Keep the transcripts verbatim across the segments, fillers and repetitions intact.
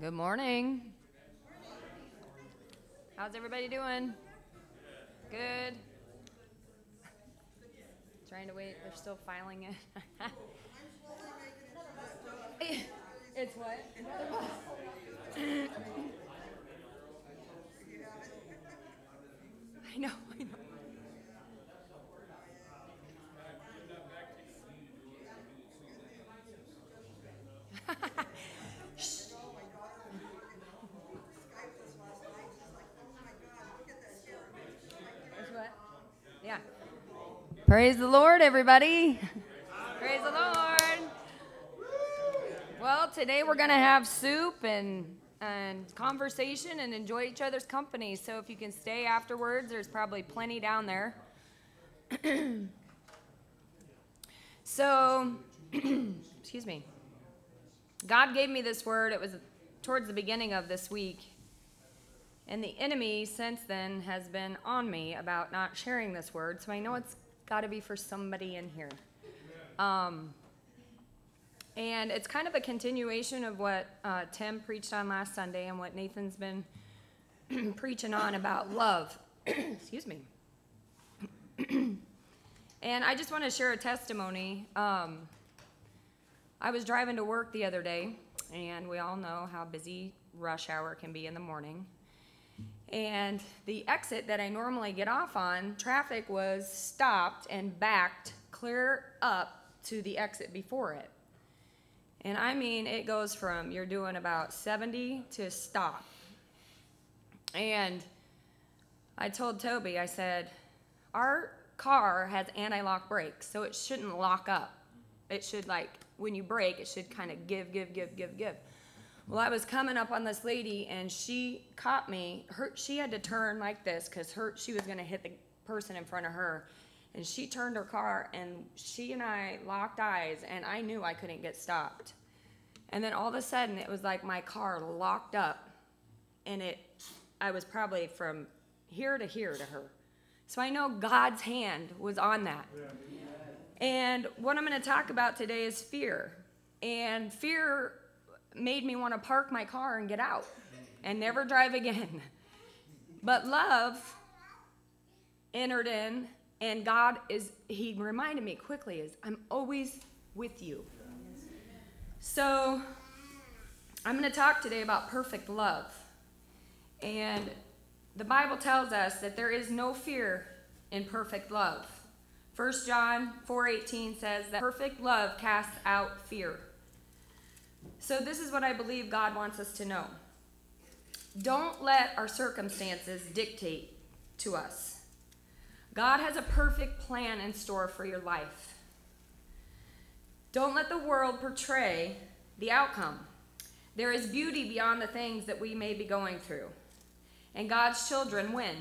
Good morning. How's everybody doing? Good. Trying to wait. They're still filing it. It's what? I know, I know. Yeah. Praise the Lord, everybody. Praise the Lord. Well, today we're going to have soup and and conversation and enjoy each other's company. So if you can stay afterwards, there's probably plenty down there. So, excuse me. God gave me this word. It was towards the beginning of this week. And the enemy since then has been on me about not sharing this word. So I know it's got to be for somebody in here. Um, and it's kind of a continuation of what uh, Tim preached on last Sunday and what Nathan's been preaching on about love. Excuse me. And I just want to share a testimony. Um, I was driving to work the other day, and we all know how busy rush hour can be in the morning. And the exit that I normally get off on, traffic was stopped and backed clear up to the exit before it. And I mean, it goes from you're doing about seventy to stop. And I told Toby, I said, our car has anti-lock brakes, so it shouldn't lock up. It should, like, when you brake, it should kind of give, give, give, give, give. Well, I was coming up on this lady, and she caught me. Her, she had to turn like this because her she was going to hit the person in front of her. And she turned her car, and she and I locked eyes, and I knew I couldn't get stopped. And then all of a sudden, it was like my car locked up, and it. I was probably from here to here to her. So I know God's hand was on that. And what I'm going to talk about today is fear. And fear made me want to park my car and get out and never drive again. But love entered in, and God is, he reminded me quickly, is I'm always with you. So I'm going to talk today about perfect love. And the Bible tells us that there is no fear in perfect love. First John four eighteen says that perfect love casts out fear. So this is what I believe God wants us to know. Don't let our circumstances dictate to us. God has a perfect plan in store for your life. Don't let the world portray the outcome. There is beauty beyond the things that we may be going through. And God's children win.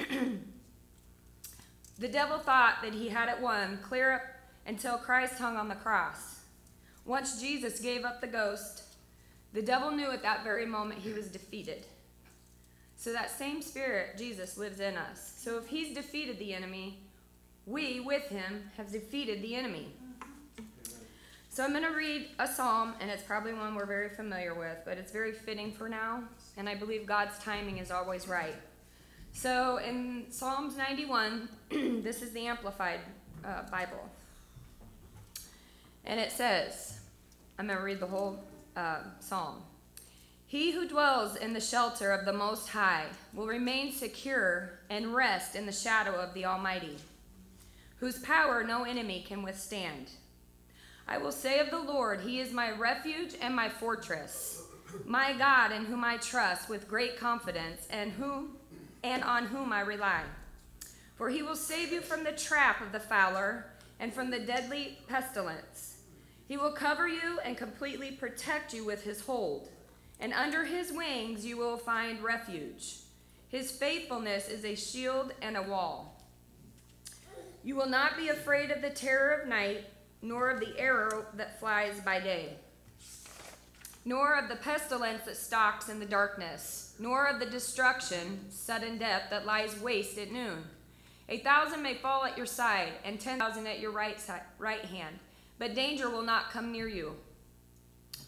The devil thought that he had it won clear up until Christ hung on the cross. Once Jesus gave up the ghost, the devil knew at that very moment he was defeated. So that same spirit, Jesus, lives in us. So if he's defeated the enemy, we, with him, have defeated the enemy. So I'm going to read a psalm, and it's probably one we're very familiar with, but it's very fitting for now, and I believe God's timing is always right. So in Psalms ninety-one, this is the Amplified uh, Bible. And it says, I'm going to read the whole uh, psalm. He who dwells in the shelter of the Most High will remain secure and rest in the shadow of the Almighty, whose power no enemy can withstand. I will say of the Lord, he is my refuge and my fortress, my God in whom I trust with great confidence, and who and on whom I rely. For he will save you from the trap of the fowler and from the deadly pestilence. He will cover you and completely protect you with his hold, and under his wings you will find refuge. His faithfulness is a shield and a wall. You will not be afraid of the terror of night, nor of the arrow that flies by day, nor of the pestilence that stalks in the darkness, nor of the destruction, sudden death that lies waste at noon. A thousand may fall at your side, and ten thousand at your right side, right hand, but danger will not come near you.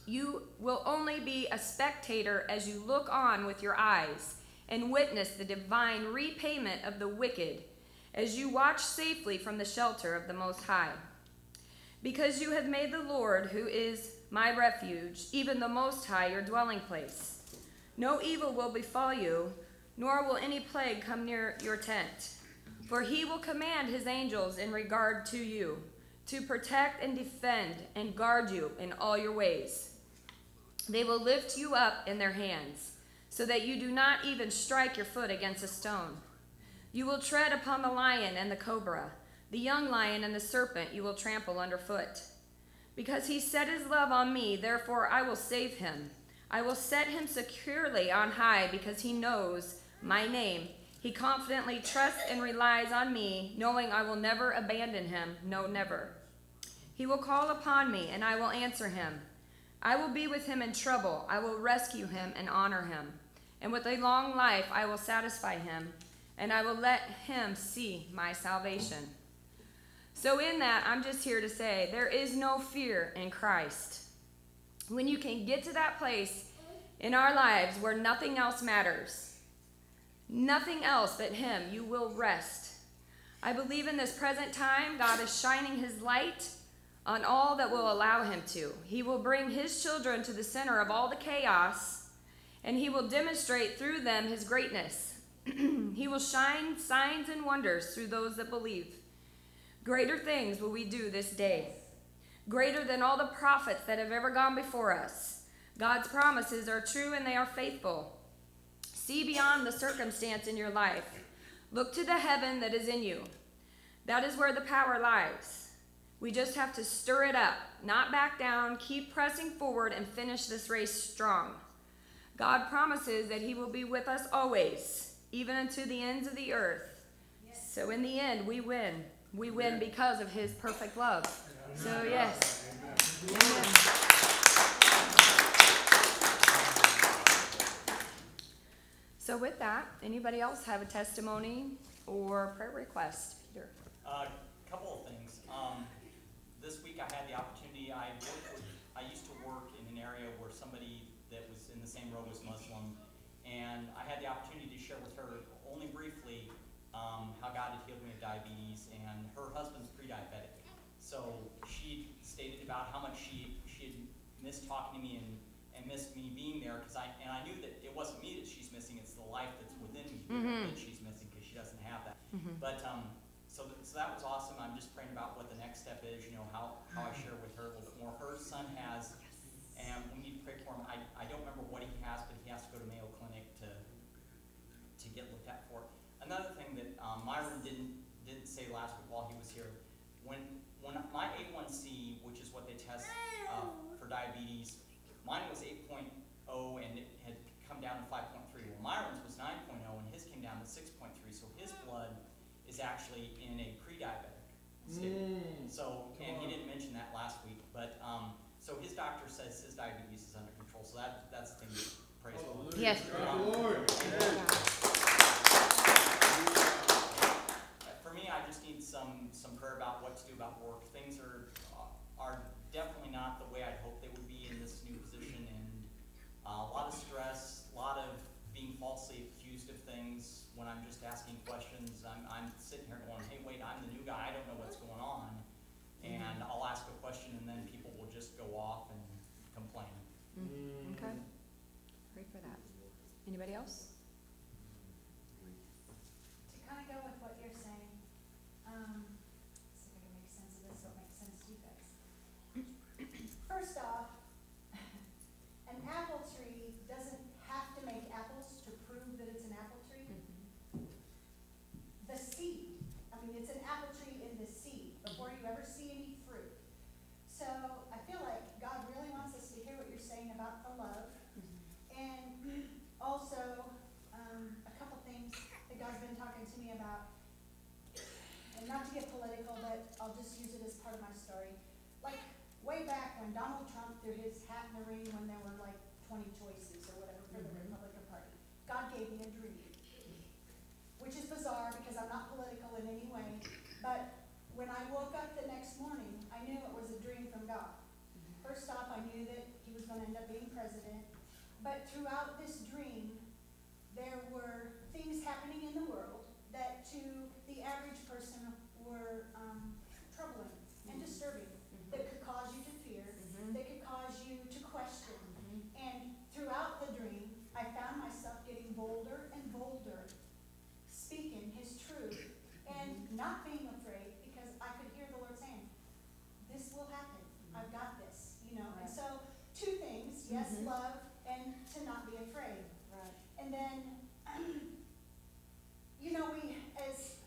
You will only be a spectator as you look on with your eyes and witness the divine repayment of the wicked as you watch safely from the shelter of the Most High. Because you have made the Lord, who is my refuge, even the Most High, your dwelling place. No evil will befall you, nor will any plague come near your tent. For he will command his angels in regard to you, to protect and defend and guard you in all your ways. They will lift you up in their hands, so that you do not even strike your foot against a stone. You will tread upon the lion and the cobra, the young lion and the serpent you will trample underfoot. Because he set his love on me, therefore I will save him. I will set him securely on high, because he knows my name. He confidently trusts and relies on me, knowing I will never abandon him, no, never. He will call upon me, and I will answer him. I will be with him in trouble. I will rescue him and honor him. And with a long life I will satisfy him, and I will let him see my salvation. So in that, I'm just here to say, there is no fear in Christ. When you can get to that place in our lives where nothing else matters, nothing else but him, you will rest. I believe in this present time, God is shining his light on all that will allow him to. He will bring his children to the center of all the chaos, and he will demonstrate through them his greatness. He will shine signs and wonders through those that believe. Greater things will we do this day, greater than all the prophets that have ever gone before us. God's promises are true and they are faithful. See beyond the circumstance in your life. Look to the heaven that is in you. That is where the power lies. We just have to stir it up, not back down, keep pressing forward, and finish this race strong. God promises that he will be with us always, even unto the ends of the earth. Yes. So in the end, we win. We win because of his perfect love. So yes. Amen. Amen. So with that, anybody else have a testimony or prayer request? Peter. A uh, couple of things. Um, this week I had the opportunity, I worked with, I used to work in an area where somebody that was in the same row was Muslim, and I had the opportunity to share with her, only briefly, um, how God had healed me of diabetes, and her husband's pre-diabetic. So she stated about how much she, she had missed talking to me and, and missed me being there, because I, and I knew that it wasn't me that she's missing, it's the life that's within me mm-hmm. that she's missing, because she doesn't have that. Mm-hmm. But um, so, th so that was awesome. I'm just praying about what the next step is, you know, how, how I share with her a little bit more. Her son has, and we need to pray for him. I, I don't remember what he has, but he has to go to Mayo Clinic to to get looked at for it. Another thing that um, Myron didn't didn't say last week while he was here, when when my A one C, which is what they test uh, for diabetes, mine was eight point oh and it had come down to five point three. Well, Myron's was nine point oh and his came down to six point three. So his blood is actually in a pre-diabetic state. Mm. So, and he didn't mention that last week, but um, so his doctor says his diabetes is under control. So that that's the thing to praise for. Oh, yes. Um, Lord. For me, I just need some some prayer about what to do about work. Things are are definitely not the way I'd hoped they would be in this new position, and uh, a lot of stress, a lot of being falsely accused of things when I'm just asking questions. I'm, I'm sitting here going, hey, wait, I'm the new guy. I don't know what's going on. And I'll ask a question, and then people will just go off and complain. Mm. Okay. Pray for that. Anybody else? To kind of go with what you're saying, um, see if I can make sense of this so it makes sense to you guys. First off, an apple tree doesn't have to make apples to prove that it's an apple tree. Mm-hmm. The seed, I mean, it's an apple tree in the seed before you ever see any fruit. So I feel like God really wants us to hear what you're saying about the love. Mm-hmm. And also going to end up being president. But throughout this dream, there were things happening in the world that to the average person were um, troubling and disturbing, Mhm. that could cause you to fear, Mhm. that could cause you to question. Mhm. And throughout the dream, I found myself getting bolder and bolder, speaking his truth, and not being afraid, because I could hear the Lord saying, this will happen, I've got this, you know. And Right. so, two things, yes, Mhm. love, and to not be afraid. Right. And then, you know, we, as,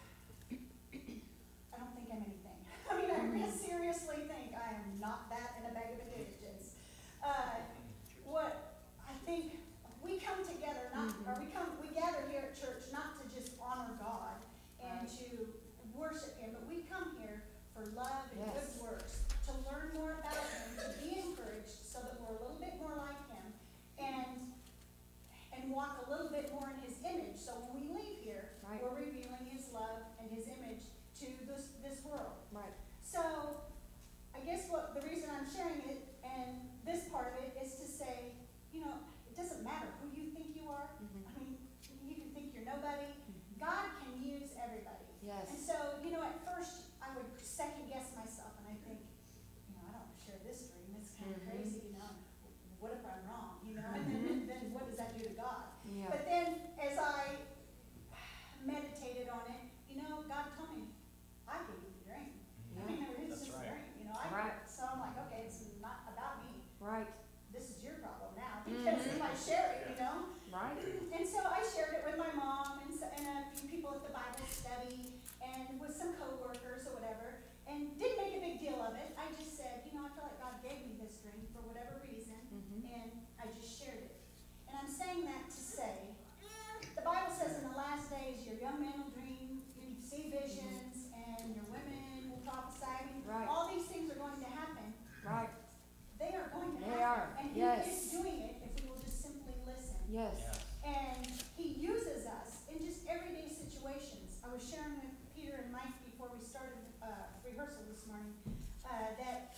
I don't think I'm anything. I mean, I really seriously think I am not that in a bag of potatoes. Uh, what I think, we come together, not, Mhm. or we come, we gather here at church not to just honor God and Right. to worship Him, but we come here for love and Yes. good works, to learn more about Him, to be encouraged so that we're a little bit more like Him, and and walk a little bit more in His image. So when we leave here, Right. we're revealing His love and His image to this this world. Right. So I guess what the reason I'm sharing it and this part of it is to say, you know, it doesn't matter who you think you are. Mhm. I mean, you can think you're nobody. God can use everybody. Yes. And so, you know, at first I would second guess myself and I think, you know, I don't share this dream. It's kind of Mhm. crazy, you know. What if I'm wrong, you know? And then, then what does that do to God? Yeah. But then as I meditated on it, you know, God told me, I gave you the dream. I mean, it was That's just a right. dream, you know. I, Right. So I'm like, okay, it's not about me. Right. This is your problem now, because Mhm. if I share it, you know. Right. And so I shared it with my mom and, so, and a few people at the Bible study and with some coworkers or whatever, and didn't make a big deal of it. I just said, you know, I feel like God gave me this dream for whatever reason, Mhm. and I just shared it. And I'm saying that to say, the Bible says in the last days, your young men will dream, you see visions, and your women will prophesy. I mean, Right. all these things are going to happen. Right. They are going to They happen. are, And He yes. is doing it if we will just simply listen. Yes. Yes. And He uses us in just everyday situations. I was sharing with Peter and Mike before we started uh, rehearsal this morning uh, that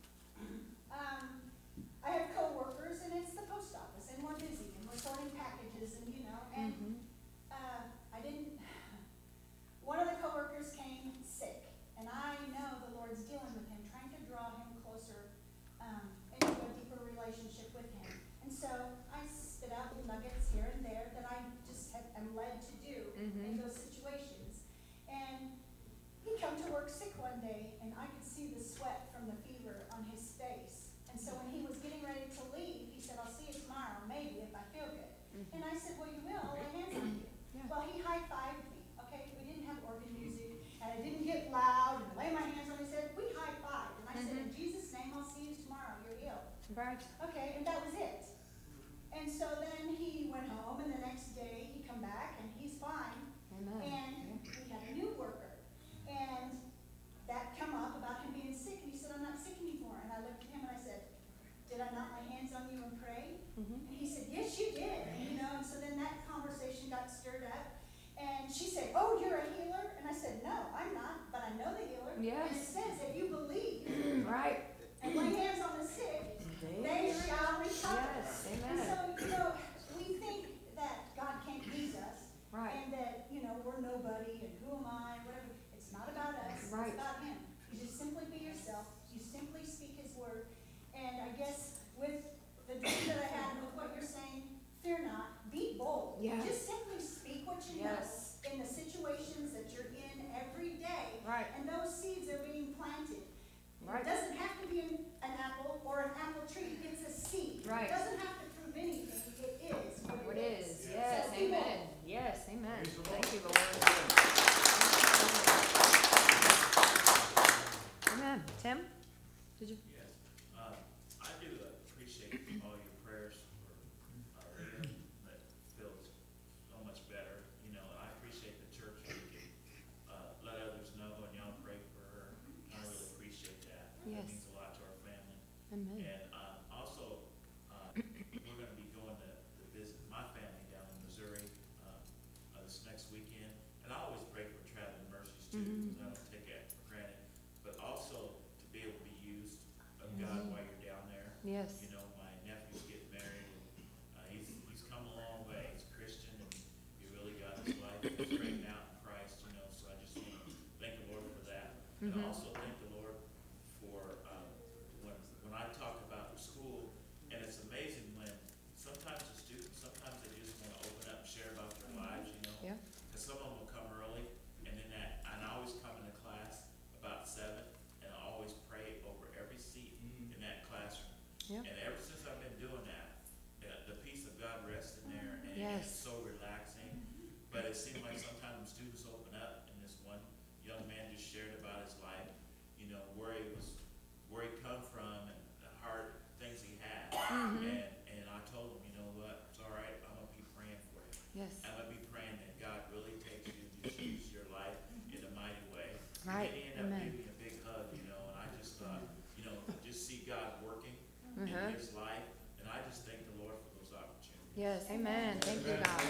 um, I have coworkers and it's the post office and we're busy and we're sorting packages and you know and Mhm. uh, I didn't. One of the coworkers came sick, and I know the Lord's dealing with him, trying to draw him closer um, into a deeper relationship with Him. And so I spit out little nuggets here and there that I just have, am led to do Mhm. in those situations. And he come to work sick one day, and I could see the sweat from the fever on his face. And so when he was getting ready to leave, he said, "I'll see you tomorrow, maybe if I feel good." Mhm. And I said, "Well, you will. I'll lay hands on you." Yeah. Well, he high-fived me, okay? We didn't have organ music, and I didn't get loud and lay my hands on him. He said, "We high-fived." And I said, "In Mhm. Jesus' name, I'll see you tomorrow. You're healed." Right. Okay, and that was it. And so then he went home, and the next day he come back, and he's fine. Amen. And we had a new worker. And that come up about him being sick, and he said, "I'm not sick anymore." And I looked at him and I said, "Did I not lay hands on you and pray?" Mhm. And he said, "Yes, you did." And, you know, and so then that conversation got stirred up. And she said, "Oh, you're a healer?" And I said, "No, I'm not, but I know the healer." Yes. And it says, if you believe Right. and lay hands on the sick, they shall recover. Yes. And Amen. so, you know, we think that God can't use us. Right. And that, you know, we're nobody and who am I, whatever. It's not about us. Right. It's about Him. You just simply be yourself. You simply speak His word. And I guess with the dream that I had and with what you're saying, fear not. Be bold. Yes. Just simply speak what you Yes. know in the situations that you're in every day. Right. And those seeds are being planted. Right. It doesn't have to be an, an apple or an apple tree. It's a seed. Right. It doesn't have to prove anything. It is what What it is? is. Yes. So be bold. Amen. Yes. Amen. Thank you, Lord. Right. And he ended up Amen. giving me a big hug, you know, and I just thought, you know, just see God working Uh-huh. in his life, and I just thank the Lord for those opportunities. Yes, amen. Thank you, God.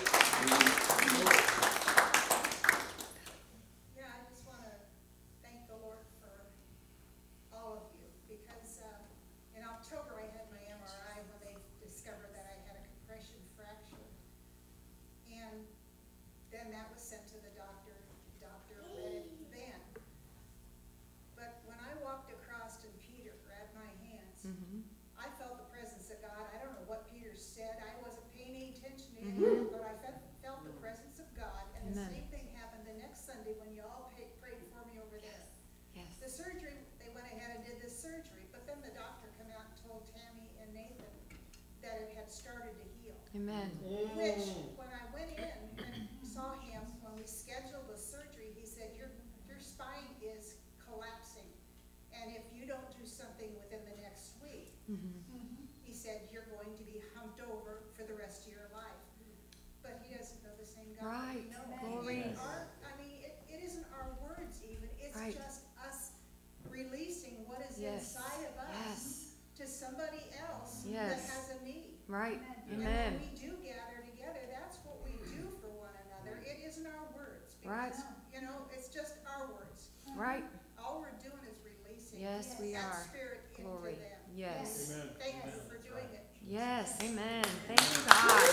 Yeah, I just want to thank the Lord for all of you, because uh, in October I had my M R I when they discovered that I had a compression fracture. And then that was sent to the doctor. The doctor read it then. But when I walked across and Peter grabbed my hands, Mm-hmm. I felt the presence of God. I don't know what Peter said. I wasn't paying any attention to any Mhm. of it, but I felt, felt the presence of God. And the Amen. same thing happened the next Sunday when you all paid, prayed for me over there. The Yes. surgery, they went ahead and did this surgery, but then the doctor came out and told Tammy and Nathan that it had started to heal. Amen. Which, when I went in and saw him, when we scheduled the surgery, he said, your, your spine is collapsing. And if you don't do something within the next week, Mm-hmm. he said, you're going to be humped over for the rest of your life. But he doesn't know the same God that Right. we know. Glory. And our, I mean, it, it isn't our words even, it's Right. just us releasing what is Yes. inside of us Yes. to somebody else that Yes. has a need. Right. And Amen. when we do gather together, that's what we do for one another. It isn't our words. Right. Because, you know, it's just our words. Right. All we're doing is releasing Yes, we that are. spirit into Glory. them. Yes. Thank you for doing it. Yes. Amen. Thank you, God.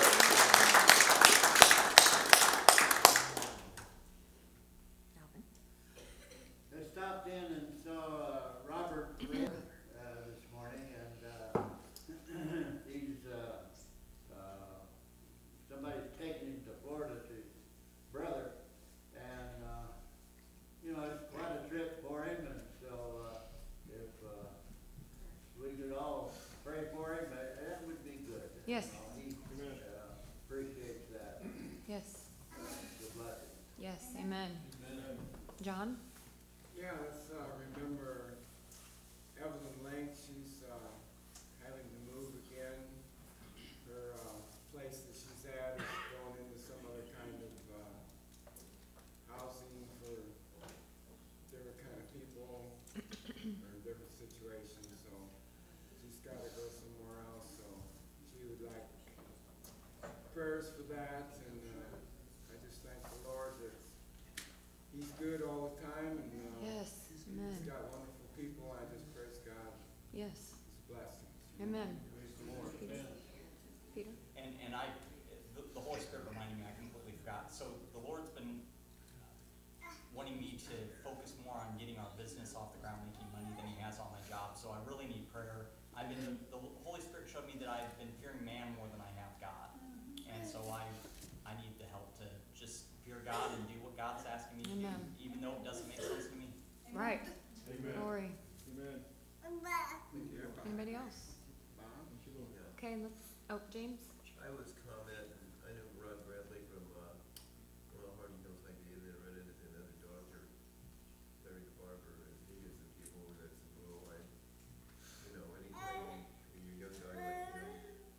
Alvin. I stopped in and saw uh, Robert Red, uh, this morning, and uh, he's, uh, uh, somebody's taking him to Florida to his brother, and, uh, you know, it's quite a trip for him, and so, uh, if, uh, we could all pray for him, that, that would be good. Yes. You know, he, uh, appreciates that, Yes. uh, the blessing. Yes. Amen. John? Yeah, let's uh, remember Evelyn Link. She's uh, having to move again. Her uh, place that she's at is going into some other kind of uh, housing for different kind of people or different situations. So she's got to go somewhere else. So she would like prayers for that, and uh, I just thank the Lord that He's good all the time, and uh, Yes. He's Amen. got wonderful people. I just praise God. Yes. His blessings. Amen. Praise the Lord. Peter? And, and I, the, the Holy Spirit reminded me, I completely forgot. So the Lord's been wanting me to focus more on getting our business off the ground, making money than he has on my job. So I really need prayer. I've been, the Holy Spirit showed me that I've been fearing man more than I have God. And so I, I need the help to just fear God and do what God's asking me to do, Amen. even though it doesn't make sense to me. Right. Glory. Amen. Yeah, Bob. Anybody else? Bob? Okay, let's, oh, James? I was commenting, I know Ron Bradley from, uh, well, Hardy knows like David, I read it, and another doctor, Larry Barber, and he is the people that's a little like, you know, anytime when you're a young guy like him,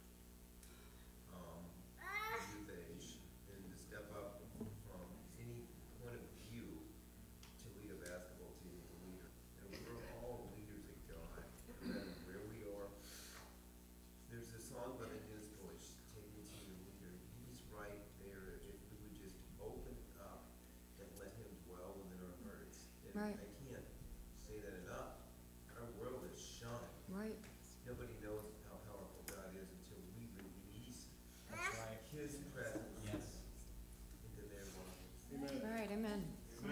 um, youth age, and to step up from any point of view to lead a basketball team as a leader. And we're all leaders in God, no matter where we are. There's a song by the Newsboys, Take Me to Your Leader. He's right there if we would just open up and let him dwell within our hearts. And Right. I can't say that enough. Our world is shunned. Right. Nobody knows how powerful God is until we release That's right. his presence Yes. into their lives. All right, amen.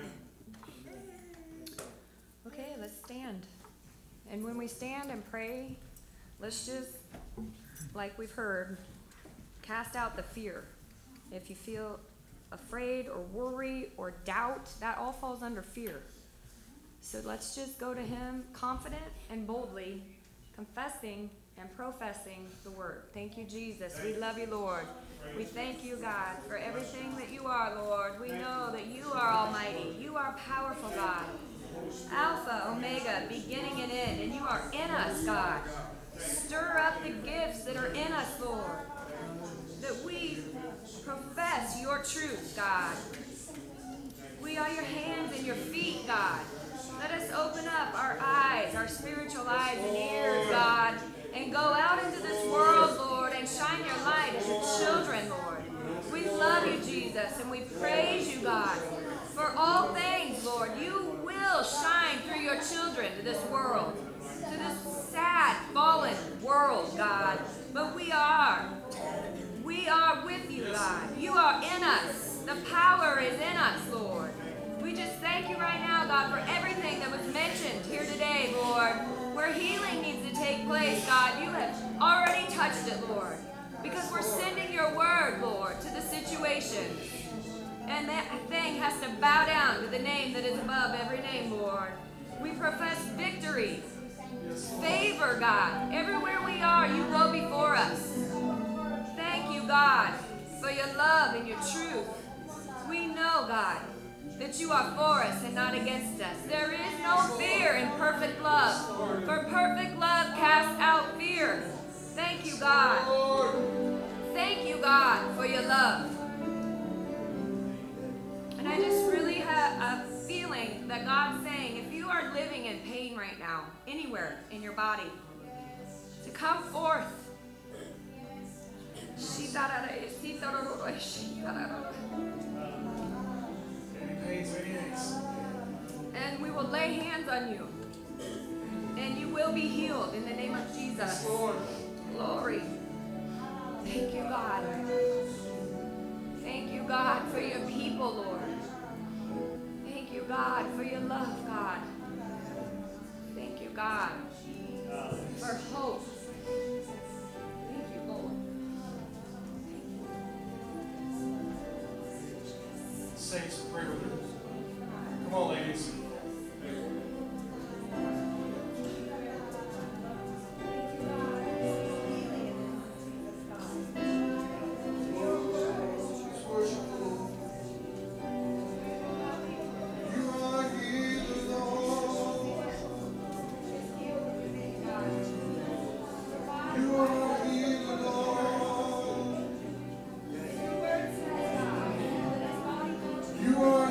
Okay, let's stand. And when we stand and pray, let's just, like we've heard, cast out the fear. If you feel afraid or worry or doubt, that all falls under fear. So let's just go to him confident and boldly, confessing and professing the word. Thank you, Jesus. We love you, Lord. We thank you, God, for everything that you are, Lord. We know that you are almighty. You are powerful, God. Alpha, Omega, beginning and end. And you are in us, God. Stir up the gifts that are in us, Lord. That we profess your truth, God. We are your hands and your feet, God. Let us open up our eyes, our spiritual eyes and ears, God, and go out into this world, Lord, and shine your light as your children, Lord. We love you, Jesus, and we praise you, God, for all things, Lord. You will shine through your children to this world, to this sad, fallen world, God. But we are. We are with you, God. You are in us. The power is in us, Lord. We just thank you right now, God, for everything that was mentioned here today, Lord. Where healing needs to take place, God, you have already touched it, Lord. Because we're sending your word, Lord, to the situation. And that thing has to bow down to the name that is above every name, Lord. We profess victory, favor, God. Everywhere we are, you go before us. Thank you, God, for your love and your truth. We know, God, that you are for us and not against us. There is no fear in perfect love, for perfect love casts out fear. Thank you, God. Thank you, God, for your love. And I just really have a feeling that God's saying, if you are living in pain right now, anywhere in your body, to come forth. And we will lay hands on you. And you will be healed in the name of Jesus. Glory. Thank you, God. Thank you, God, for your people, Lord. Thank you, God, for your love, God. Thank you, God, for hope. Thank you, Lord. Saints, pray with us. Come on, ladies. You are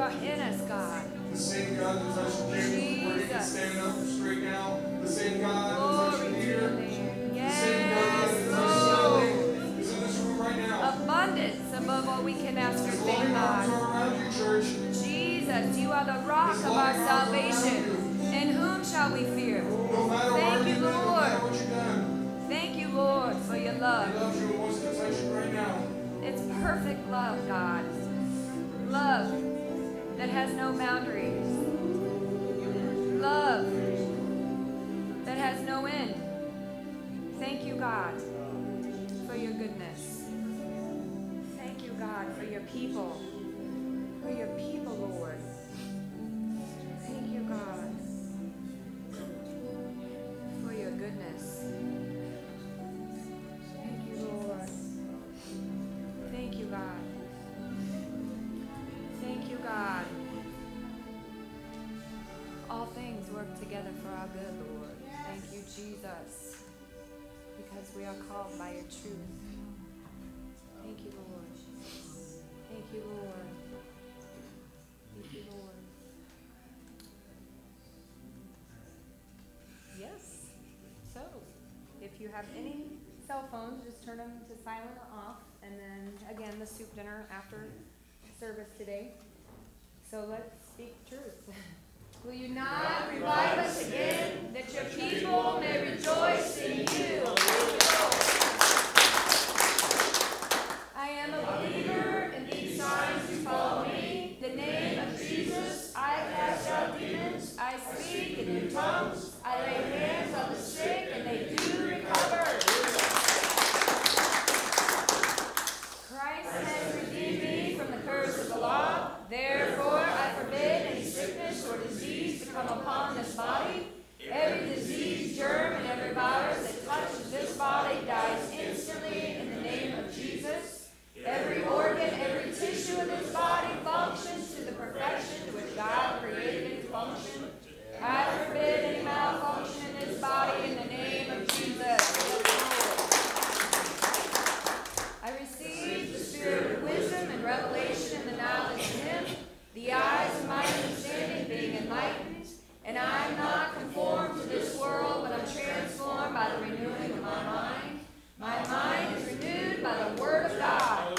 are in us, God. The same God that touched David where he can stand up straight now. The same God that touched Glory to Peter. your name. The same God that Yes, touched Lord. Sally is in this room right now. Abundance above all we can ask or His think, loving arms God. are around you, church. Jesus, you are the rock of our salvation. In whom shall we fear? No matter where Thank you, you've been, no matter Lord. what you've done, Thank you, Lord, for your He love. loves you and wants to touch you right now. It's perfect love, God. Love that has no boundaries. Love that has no end. Thank you, God, for your goodness. Thank you, God, for your people. For your people, Lord. Thank you, God, for your goodness. Thank you, Lord. Thank you, God. Thank you, God. All things work together for our good, Lord. Thank you, Jesus, because we are called by your truth. Thank you, Lord. Thank you, Lord. Thank you, Lord. Yes. So, if you have any cell phones, just turn them to silent or off. And then, again, the soup dinner after service today. So let's speak truth. Will you not revive us again, that your people may rejoice in you? I am a believer, and these signs do follow me. The name of Jesus, I cast out demons, I speak in new tongues, I lay hands on the sick, and they do recover. Christ has redeemed me from the curse of the law. Therefore, I forbid any sickness or disease to come upon this body. Every disease, germ, and every virus that touches this body dies instantly in the name of Jesus. Every organ, every tissue of this body functions to the perfection to which God created it to function. I forbid any malfunction in this body in the name of Jesus. I receive the spirit of wisdom and revelation and the knowledge of Him, the eyes of my understanding being enlightened, and I am not conformed to this world, but I'm transformed by the renewing of my mind. My mind is renewed by the Word of God.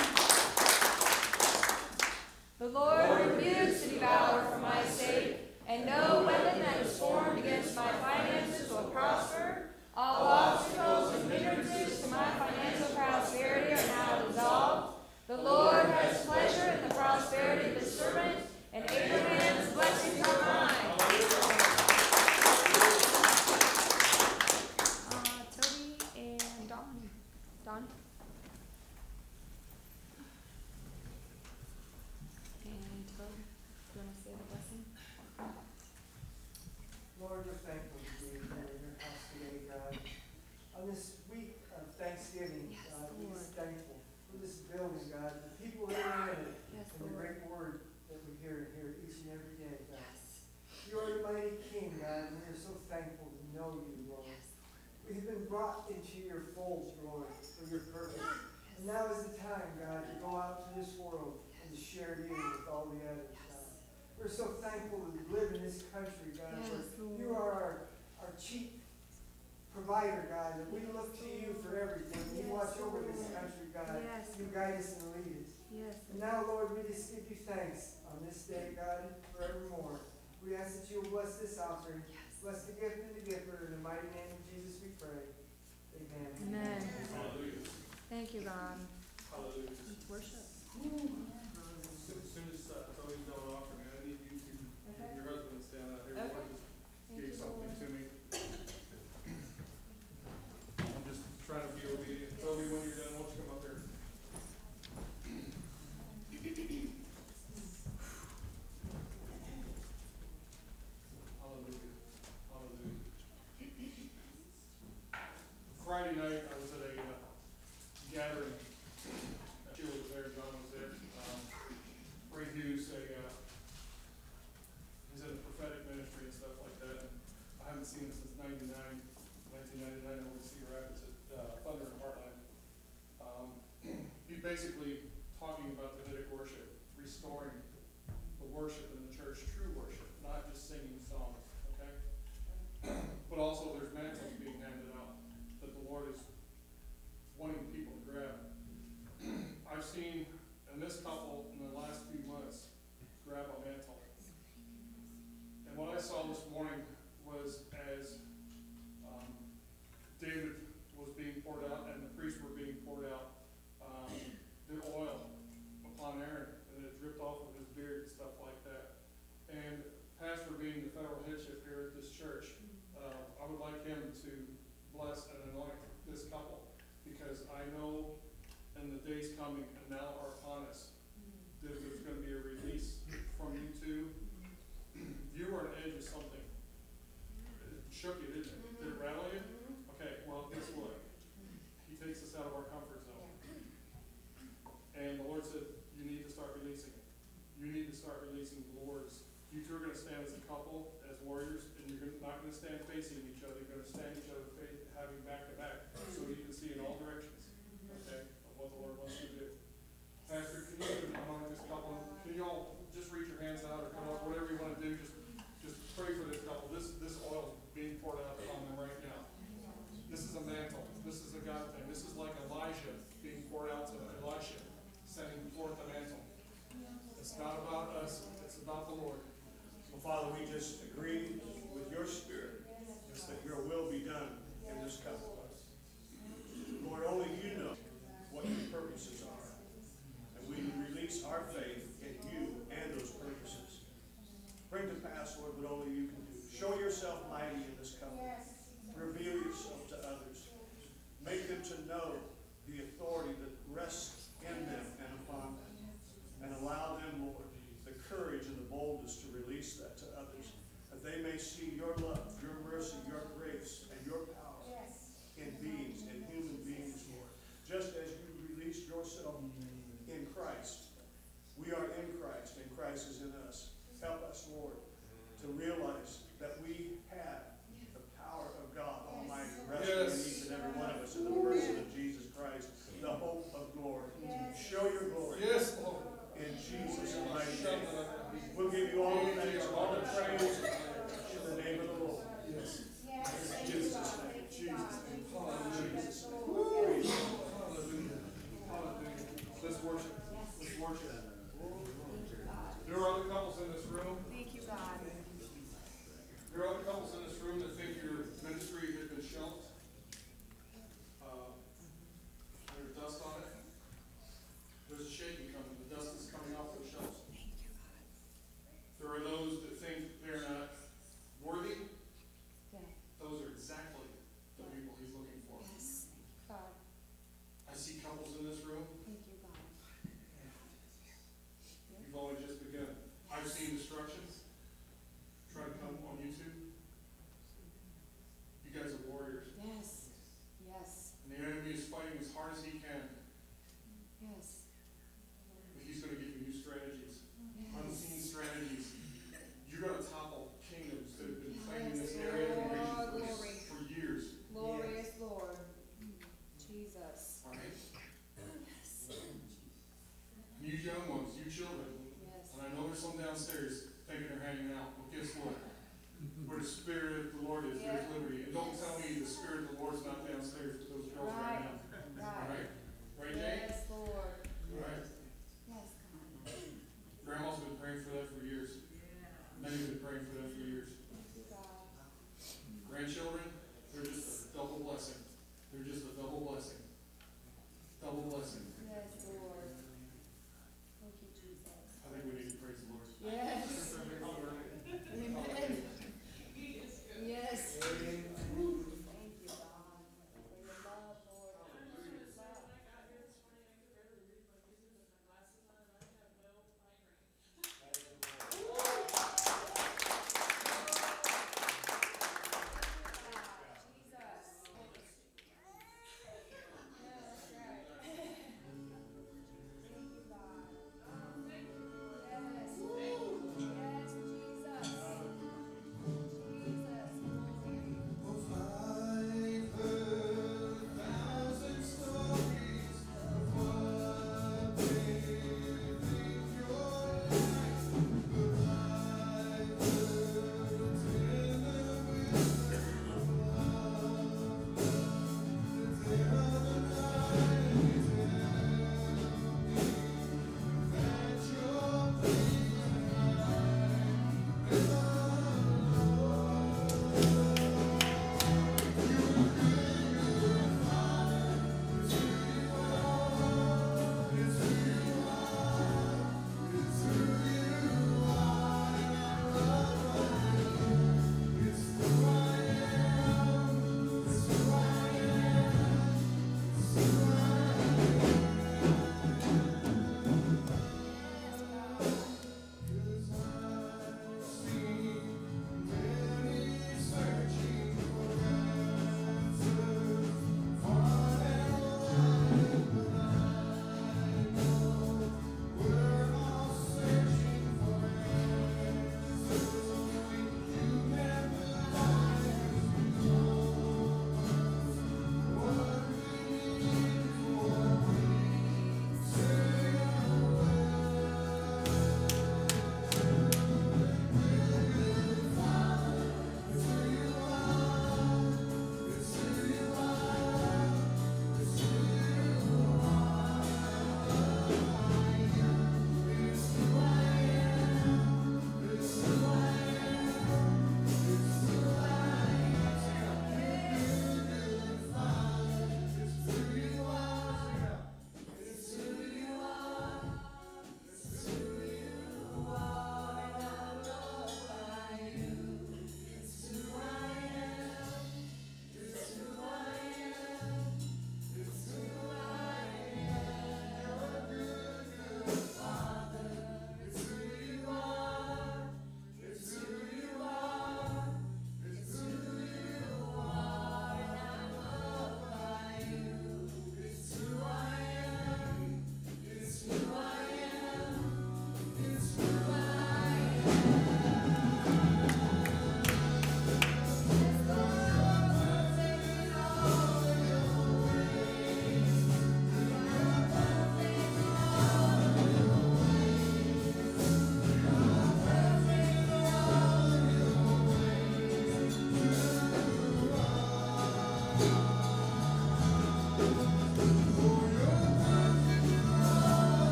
The Lord rebukes the devourer for my sake, and no weapon that is formed against my finances will prosper. All obstacles and hindrances to my financial prosperity are now dissolved. The Lord has pleasure in the prosperity of His servant, and Abraham's blessings are mine. Uh, Toby and Dawn. Dawn? And Toby, do you want to say the blessing? Lord, we're thankful to be here in your house today, God. On this week of Thanksgiving, Yes, God, we're just Lord. thankful for this building, God, the people that are in it, Yes, and the Lord. great word that we hear here each and every day, God. Yes. You are the mighty King, God, and we are so thankful to know you, Lord. We have been brought into your fold, Lord, for your purpose. And now is the time, God, to go out to this world and to share you with all the others, God. We're so thankful to live in this country, God, Yes, where Lord. you are our, our chief provider, God, that we look to you for everything. You Yes, watch over this Lord. country, God. Yes. You guide us and lead us. Yes. And now, Lord, we just give you thanks on this day, God, forevermore. We ask that you will bless this offering. Yes. Bless the gift and the giver. In the mighty name of Jesus we pray. Amen. Amen. Hallelujah. Thank you, God. Hallelujah. Worship. As soon as uh, Tony's done offering, I need you to, your husband to stand out here. Okay. Lord, just Thank gave you, something Lord. to me. I'm just trying to be obedient. Tony, when you're done, won't you come up here? Hallelujah. Hallelujah. Friday night, I was at a uh, gathering. Sheila was there, John was there. Um, Ray Hughes, a, uh, he's in a prophetic ministry and stuff like that. And I haven't seen him since ninety-nine, nineteen ninety-nine, over in Cedar Rapids at uh, Thunder and Heartland. Um, he's basically talking about the Davidic worship, restoring but also there's mantles being handed out that the Lord is wanting people to grab. I've seen in this couple in the last few months grab a mantle. And what I saw this morning was as um, David was being poured out and the priests were being poured out, um, the oil upon Aaron, and it dripped off of his beard and stuff like that. And pastor being the federal headship here at this church, uh, I would like him to bless and anoint this couple, because I know in the days coming and now are upon us, that there's going to be a release from you two. You were on the edge of something. It shook you, didn't it? Did it rattle you? Okay, well, guess what? He takes us out of our comfort zone. And the Lord said, you need to start releasing it. You need to start releasing the Lord's. You two are going to stand as a couple, as warriors, and you're not going to stand facing each other. You're going to stand each other face, having back to back, so you can see in all directions, okay, of what the Lord wants you to do. Pastor, can you anoint this couple? Can you all just reach your hands out or come up, whatever you want to do, just just pray for this couple. This this oil is being poured out on them right now. This is a mantle. This is a God thing. This is like Elijah being poured out to Elisha, sending forth the mantle. It's not about us, it's about the Lord. So Father, we just agree with your spirit, just that your will be done in this couple. Lord, only you know what your purposes are. And we release our faith in you and those purposes. Bring to pass, Lord, what only you can do. Show yourself mighty in this couple. Reveal yourself to others. Make them to know the authority that rests in them and upon them. And allow them, Lord, the courage and the boldness to release that to others. That they may see your love, your mercy, your grace, and your power in beings, in human beings, Lord. Just as you released yourself in Christ. We are in Christ, and Christ is in us. Help us, Lord, to realize that we have the power of God Almighty resting Yes. in each and every one of us in the person of Jesus Christ, the hope of glory. Show your glory. Yes, Lord. In Jesus' mighty name. We'll give you all the thanks, all the praise in the name of the Lord. Yes. In Jesus' name. Jesus' name. Jesus' name. Hallelujah. Hallelujah. Let's worship. Let's worship. There are other couples in this room. Thank you, God. There are other couples in this room that think your ministry has been shelved. Uh, there's dust on it. There's a shaking coming. The dust is coming off the shelves. There are those that think they're not worthy. Those are exactly the people he's looking for. Yes, God. I see couples in this room. Thank you, God. You've only just begun. I've seen destruction try to come on YouTube. You guys are warriors. Yes. Yes. And the enemy is fighting as hard as he can. Yes. But he's going to give you new strategies. Unseen strategies. You're going to topple kingdoms that have been claiming this area and region for, for years. Glorious Lord. Jesus. All right? You young ones, you children. Yes. And I know there's some downstairs thinking they're hanging out. Well, guess what? Where the Spirit of the Lord is, there's liberty. And don't tell me the Spirit of the Lord's not downstairs with those girls right, Right. now. All Right. right? Right, Jake? Yes, Lord. All right? Yes, God. Grandma's been praying for that for years. Many have been praying for that for years. Thank you, God. Grandchildren, they're just a double blessing. They're just a double blessing. Double blessing. Yes, Lord. Thank you, Jesus. I think we need to praise the Lord. Yes. Amen. Yes. Thank you, God, for your love, Lord. For your love.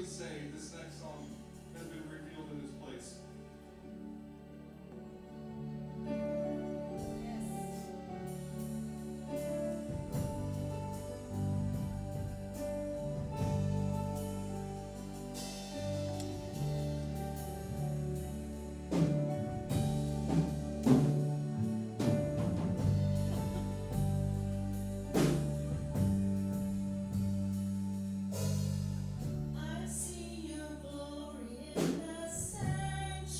we say this next song has been revealed in this place. I see your glory in the sanctuary.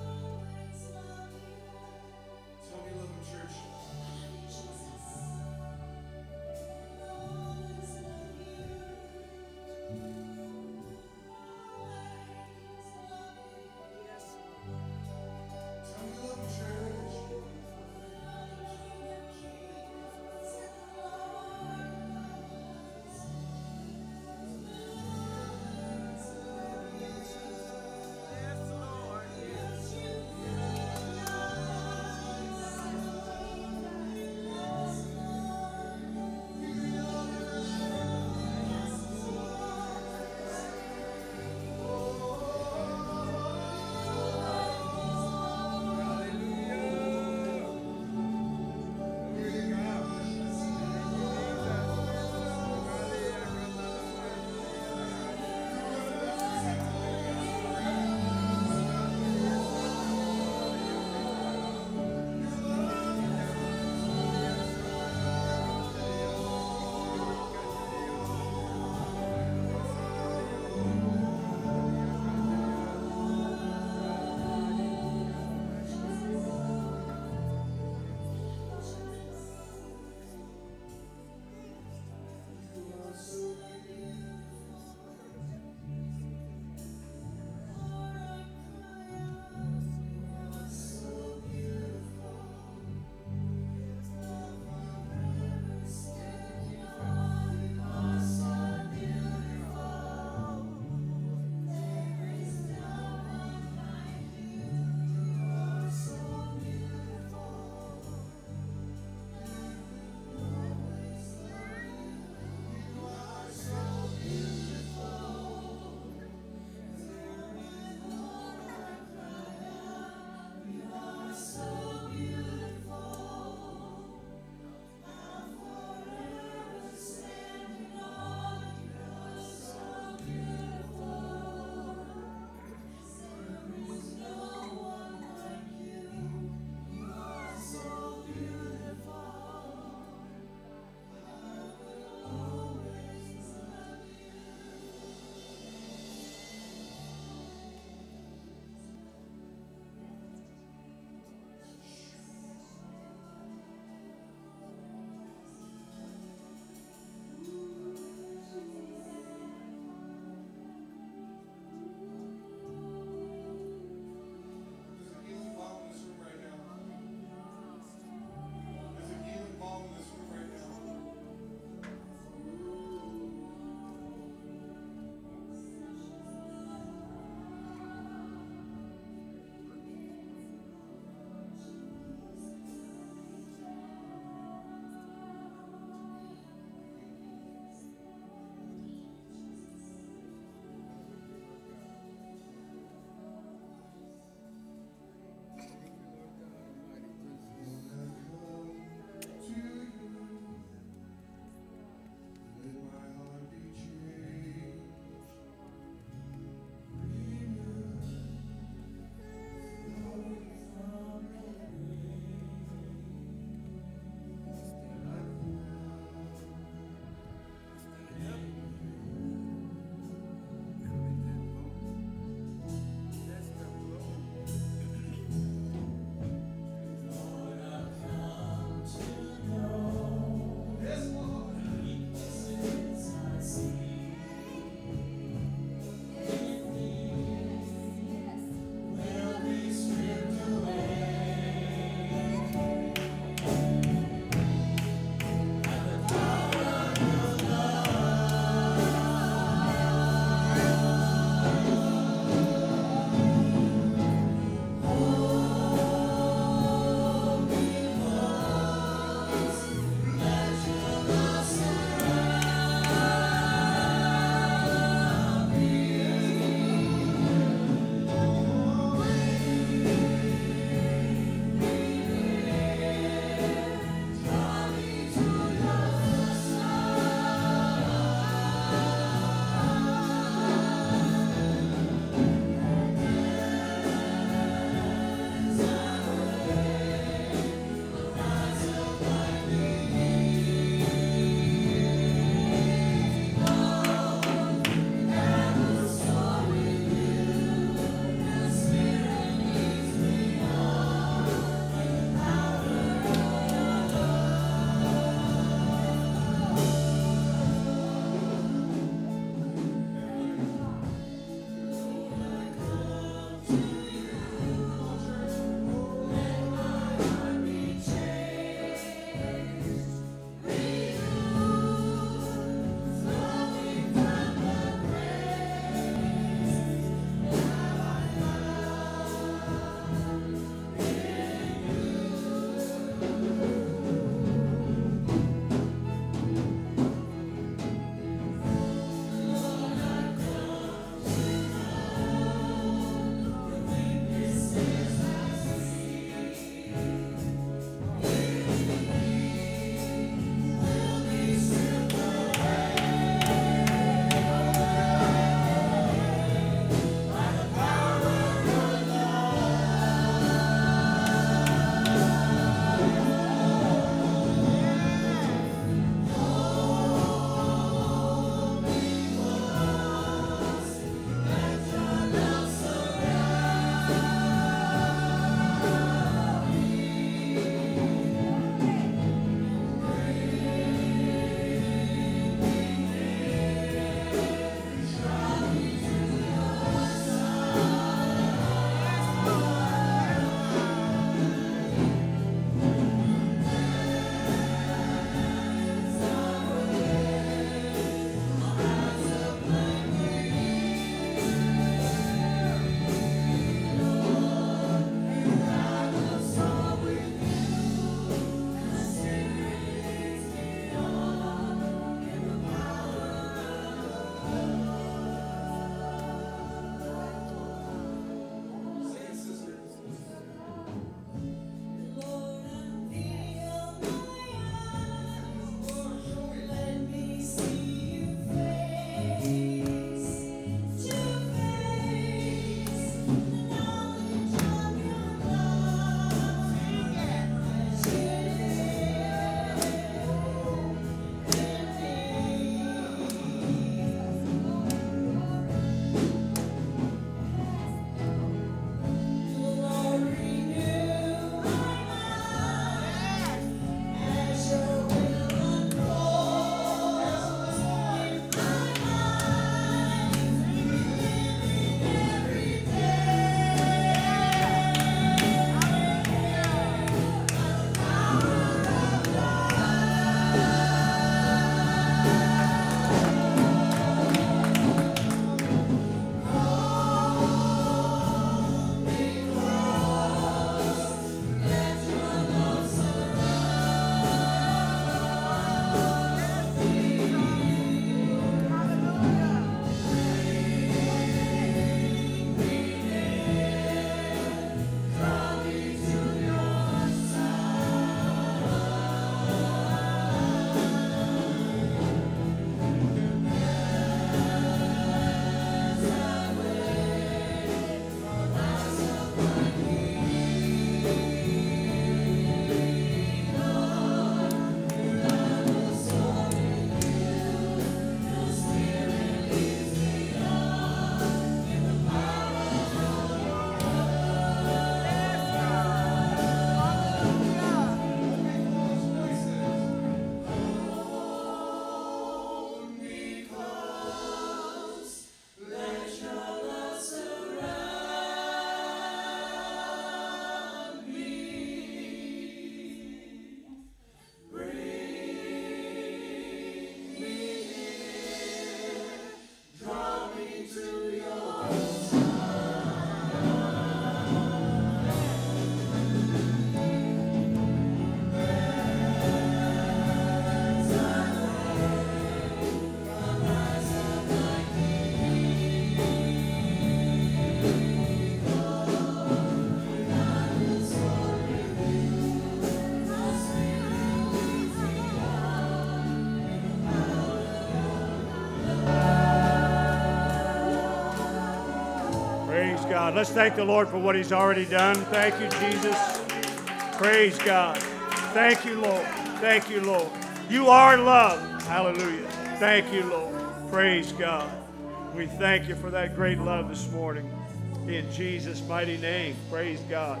God. Let's thank the Lord for what he's already done. Thank you, Jesus. Praise God. Thank you, Lord. Thank you, Lord. You are love. Hallelujah. Thank you, Lord. Praise God. We thank you for that great love this morning. In Jesus' mighty name. Praise God.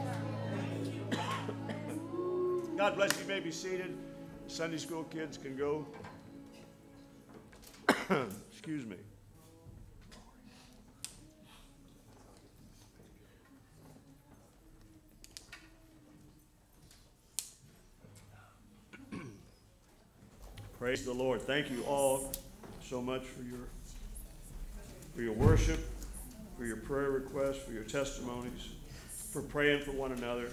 God bless you. You may be seated. Sunday school kids can go. Excuse me. Praise the Lord. Thank you all so much for your for your worship, for your prayer requests, for your testimonies, for praying for one another,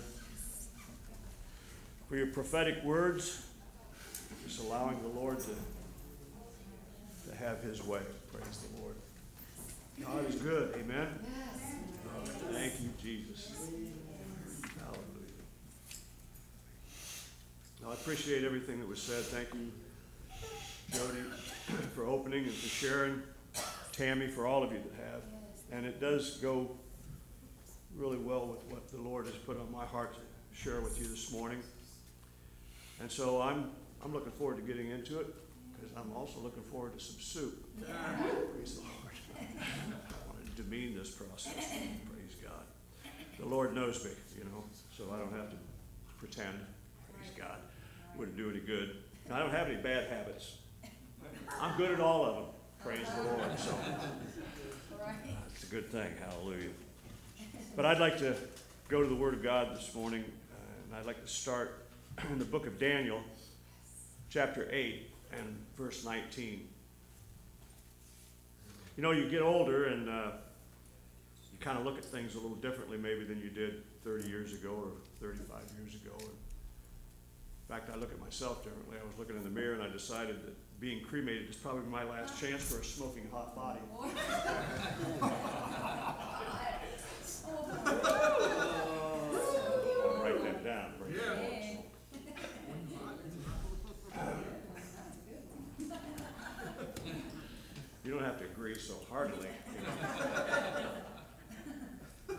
for your prophetic words, just allowing the Lord to, to have his way. Praise the Lord. God is good. Amen. Oh, thank you, Jesus. Hallelujah. Now, I appreciate everything that was said. Thank you, Jody, for opening and for sharing. Tammy, for all of you that have. And it does go really well with what the Lord has put on my heart to share with you this morning. And so I'm I'm looking forward to getting into it, because I'm also looking forward to some soup. Praise the Lord. I want to demean this process. Praise God. The Lord knows me, you know, so I don't have to pretend. Praise God. Wouldn't do any good. I don't have any bad habits. I'm good at all of them. Praise the Lord. So it's a good thing. Hallelujah. But I'd like to go to the Word of God this morning, uh, and I'd like to start in the book of Daniel, chapter eight and verse nineteen. You know, you get older and uh, you kind of look at things a little differently maybe than you did thirty years ago or thirty-five years ago. And in fact, I look at myself differently. I was looking in the mirror and I decided that being cremated is probably my last chance for a smoking hot body. I'll write that down. Praise the Lord. You don't have to agree so heartily. You know.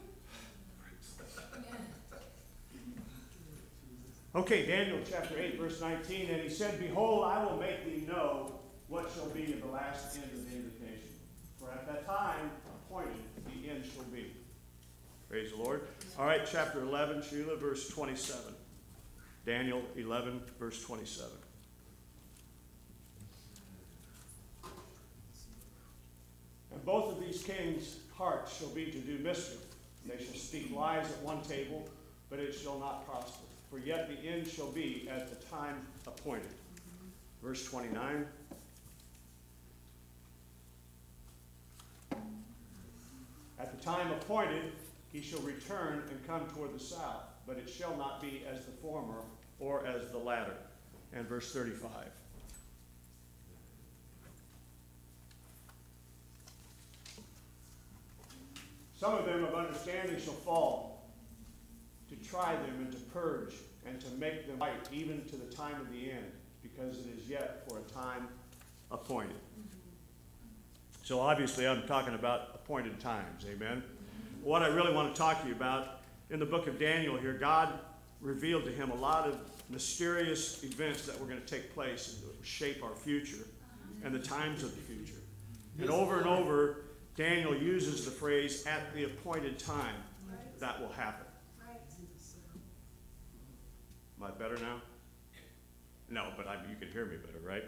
Okay, Daniel chapter eight, verse nineteen, and he said, Behold, I will make thee know what shall be in the last end of the indignation. For at that time appointed the end shall be. Praise the Lord. All right, chapter eleven, Sheila, verse twenty-seven. Daniel eleven, verse twenty-seven. And both of these kings' hearts shall be to do mischief. They shall speak lies at one table, but it shall not prosper. For yet the end shall be at the time appointed. Verse twenty-nine. At the time appointed, he shall return and come toward the south, but it shall not be as the former or as the latter. And verse thirty-five. Some of them of understanding shall fall, to try them and to purge and to make them right even to the time of the end, because it is yet for a time appointed. So obviously I'm talking about appointed times, amen? What I really want to talk to you about, in the book of Daniel here, God revealed to him a lot of mysterious events that were going to take place and that would shape our future and the times of the future. And over and over, Daniel uses the phrase, at the appointed time, that will happen. Am I better now? No, but I, you can hear me better, right?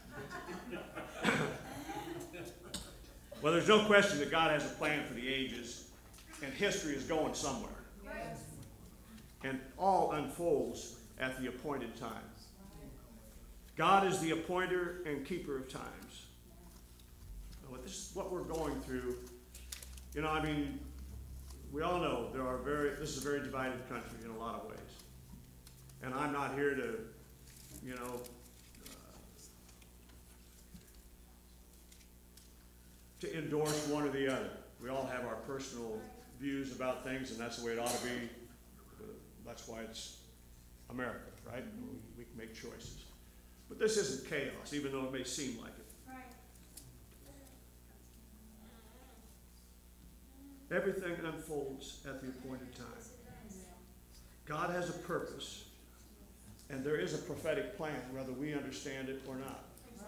Well, there's no question that God has a plan for the ages, and history is going somewhere. And all unfolds at the appointed time. God is the appointer and keeper of times. Well, this is what we're going through. You know, I mean, we all know there are very, this is a very divided country in a lot of ways. And I'm not here to, you know, uh, to endorse one or the other. We all have our personal views about things, and that's the way it ought to be. Uh, that's why it's America, right? We, we can make choices. But this isn't chaos, even though it may seem like it. Everything unfolds at the appointed time. God has a purpose, and there is a prophetic plan, whether we understand it or not.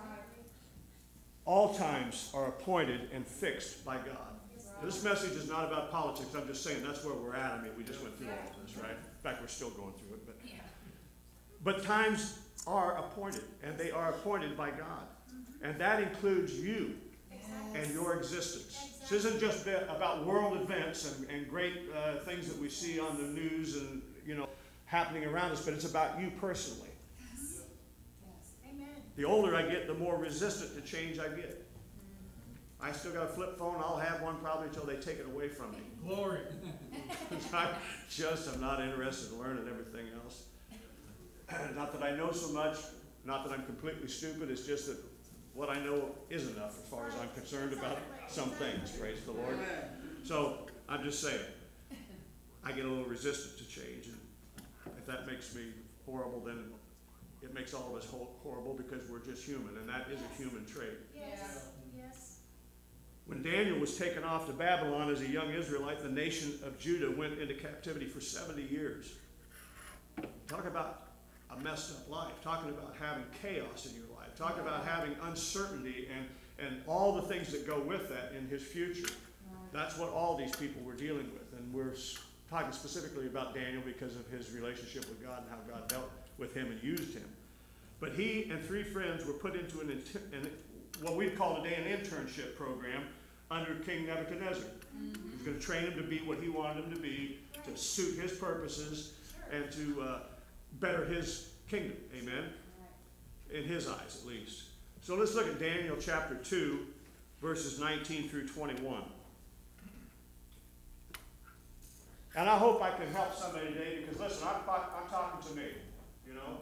All times are appointed and fixed by God. This message is not about politics. I'm just saying that's where we're at. I mean, we just went through all of this, right? In fact, we're still going through it. But, but times are appointed, and they are appointed by God. And that includes you and your existence. This isn't just about world events and, and great uh, things that we see on the news and, you know, happening around us, but it's about you personally. Yes. Amen. The older I get, the more resistant to change I get. I still got a flip phone. I'll have one probably until they take it away from me. Glory. I just am not interested in learning everything else. Not that I know so much, not that I'm completely stupid. It's just that what I know is enough as far as I'm concerned about some things. Praise the Lord. So I'm just saying, I get a little resistant to change. And if that makes me horrible, then it makes all of us horrible because we're just human, and that is a human trait. Yes. Yes. When Daniel was taken off to Babylon as a young Israelite, the nation of Judah went into captivity for seventy years. Talk about a messed up life. Talking about having chaos in your life. Talking about having uncertainty and, and all the things that go with that in his future. That's what all these people were dealing with. And we're talking specifically about Daniel because of his relationship with God and how God dealt with him and used him. But he and three friends were put into an, an what we'd call today an internship program under King Nebuchadnezzar. Mm-hmm. He was going to train them to be what he wanted them to be, to suit his purposes, and to uh, better his kingdom. Amen? In his eyes, at least. So let's look at Daniel chapter two, verses nineteen through twenty-one. And I hope I can help somebody today because, listen, I'm, I'm talking to me. You know?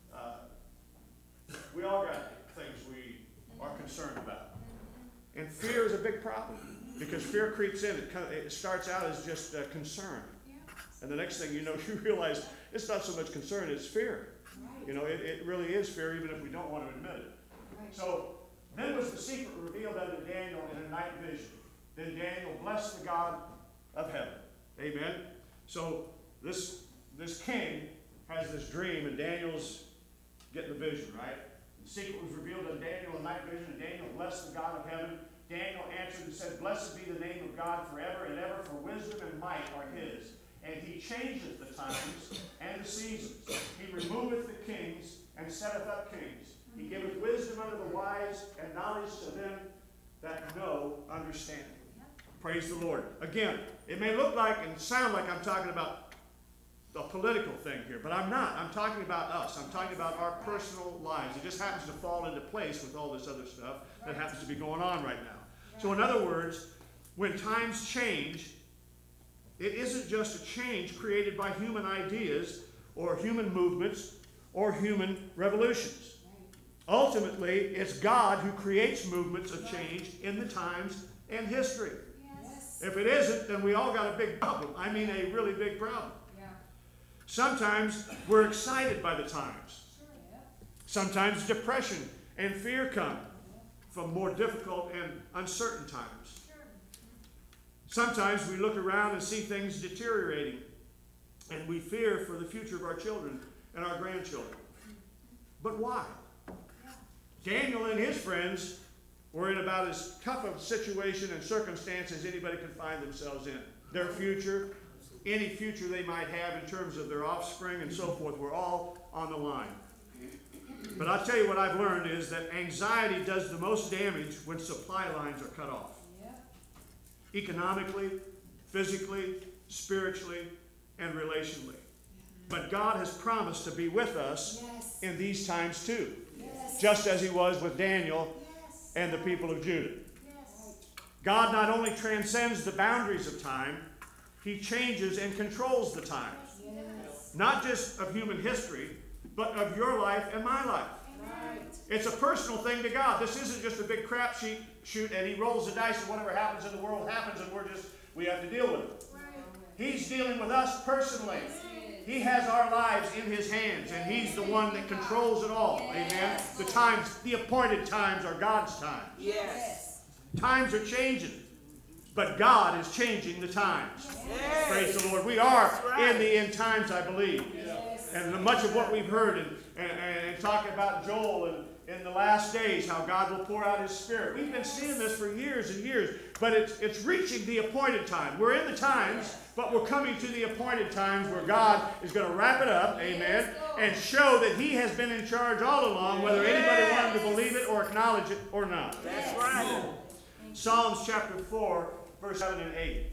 Uh, we all got things we are concerned about. And fear is a big problem because fear creeps in. It, it starts out as just uh, concern. And the next thing you know, you realize it's not so much concern, it's fear. Right. You know, it, it really is fear, even if we don't want to admit it. Right. So, then was the secret revealed unto Daniel in a night vision. Then Daniel blessed the God of heaven. Amen? So, this, this king has this dream, and Daniel's getting the vision, right? The secret was revealed unto Daniel in a night vision, and Daniel blessed the God of heaven. Daniel answered and said, Blessed be the name of God forever and ever, for wisdom and might are his. And he changeth the times and the seasons. He removeth the kings and setteth up kings. He giveth wisdom unto the wise and knowledge to them that know understanding. Praise the Lord. Again, it may look like and sound like I'm talking about a political thing here, but I'm not. I'm talking about us. I'm talking about our personal lives. It just happens to fall into place with all this other stuff that happens to be going on right now. So in other words, when times change, it isn't just a change created by human ideas or human movements or human revolutions. Ultimately, it's God who creates movements of change in the times and history. Yes. If it isn't, then we all got a big problem. I mean a really big problem. Yeah. Sometimes we're excited by the times. Sure, yeah. Sometimes depression and fear come from more difficult and uncertain times. Sometimes we look around and see things deteriorating, and we fear for the future of our children and our grandchildren. But why? Daniel and his friends were in about as tough a situation and circumstance as anybody could find themselves in. Their future, any future they might have in terms of their offspring and so forth, were all on the line. But I'll tell you what I've learned is that anxiety does the most damage when supply lines are cut off. Economically, physically, spiritually, and relationally. But God has promised to be with us yes. in these times too. Yes. Just as he was with Daniel yes. and the people of Judah. Yes. God not only transcends the boundaries of time, he changes and controls the times. Yes. Not just of human history, but of your life and my life. Right. It's a personal thing to God. This isn't just a big crap sheet. Shoot, and he rolls the dice, and whatever happens in the world happens, and we're just, we have to deal with it. Right. He's dealing with us personally. He has our lives in his hands, and he's the one that controls it all. Yes. Amen? The times, the appointed times are God's times. Yes. Times are changing. But God is changing the times. Yes. Praise the Lord. We are right. in the end times, I believe. Yes. And much of what we've heard and, and, and talking about Joel and in the last days, how God will pour out His Spirit. We've been seeing this for years and years, but it's, it's reaching the appointed time. We're in the times, but we're coming to the appointed times where God is going to wrap it up, amen, and show that He has been in charge all along, whether anybody wanted to believe it or acknowledge it or not. That's right. Psalms chapter four, verse seven and eight.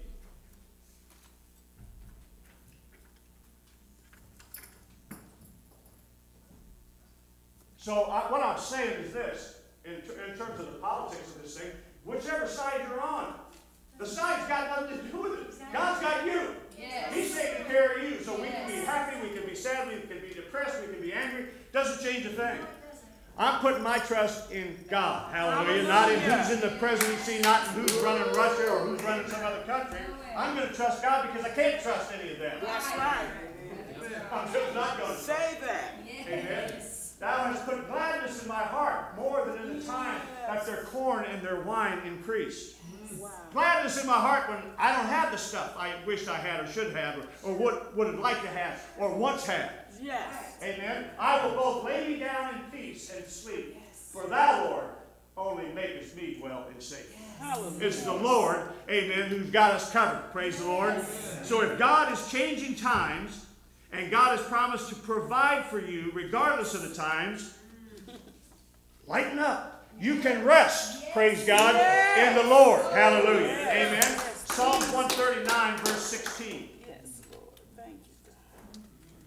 So I, what I'm saying is this, in, in terms of the politics of this thing, whichever side you're on, the side's got nothing to do with it. God's got you. Yes. He's taking care of you. So yes. we can be happy, we can be sad, we can be depressed, we can be angry. Doesn't change a thing. I'm putting my trust in God. Hallelujah. Not in who's in the presidency, not in who's running Russia or who's running some other country. I'm going to trust God because I can't trust any of them. That's right. I'm just not going to. Say that. Amen. Thou hast put gladness in my heart more than in the time that their corn and their wine increased. Wow. Gladness in my heart when I don't have the stuff I wished I had or should have or, or would, would have liked to have or once had. Yes. Amen. I will both lay me down in peace and sleep. Yes. For thou, Lord, only makest me dwell in safety. Yes. It's the Lord, amen, who's got us covered. Praise the Lord. Yes. So if God is changing times, and God has promised to provide for you regardless of the times, lighten up. You can rest, praise God, in the Lord. Hallelujah. Amen. Psalms one thirty-nine, verse sixteen. Yes, Lord. Thank you, God.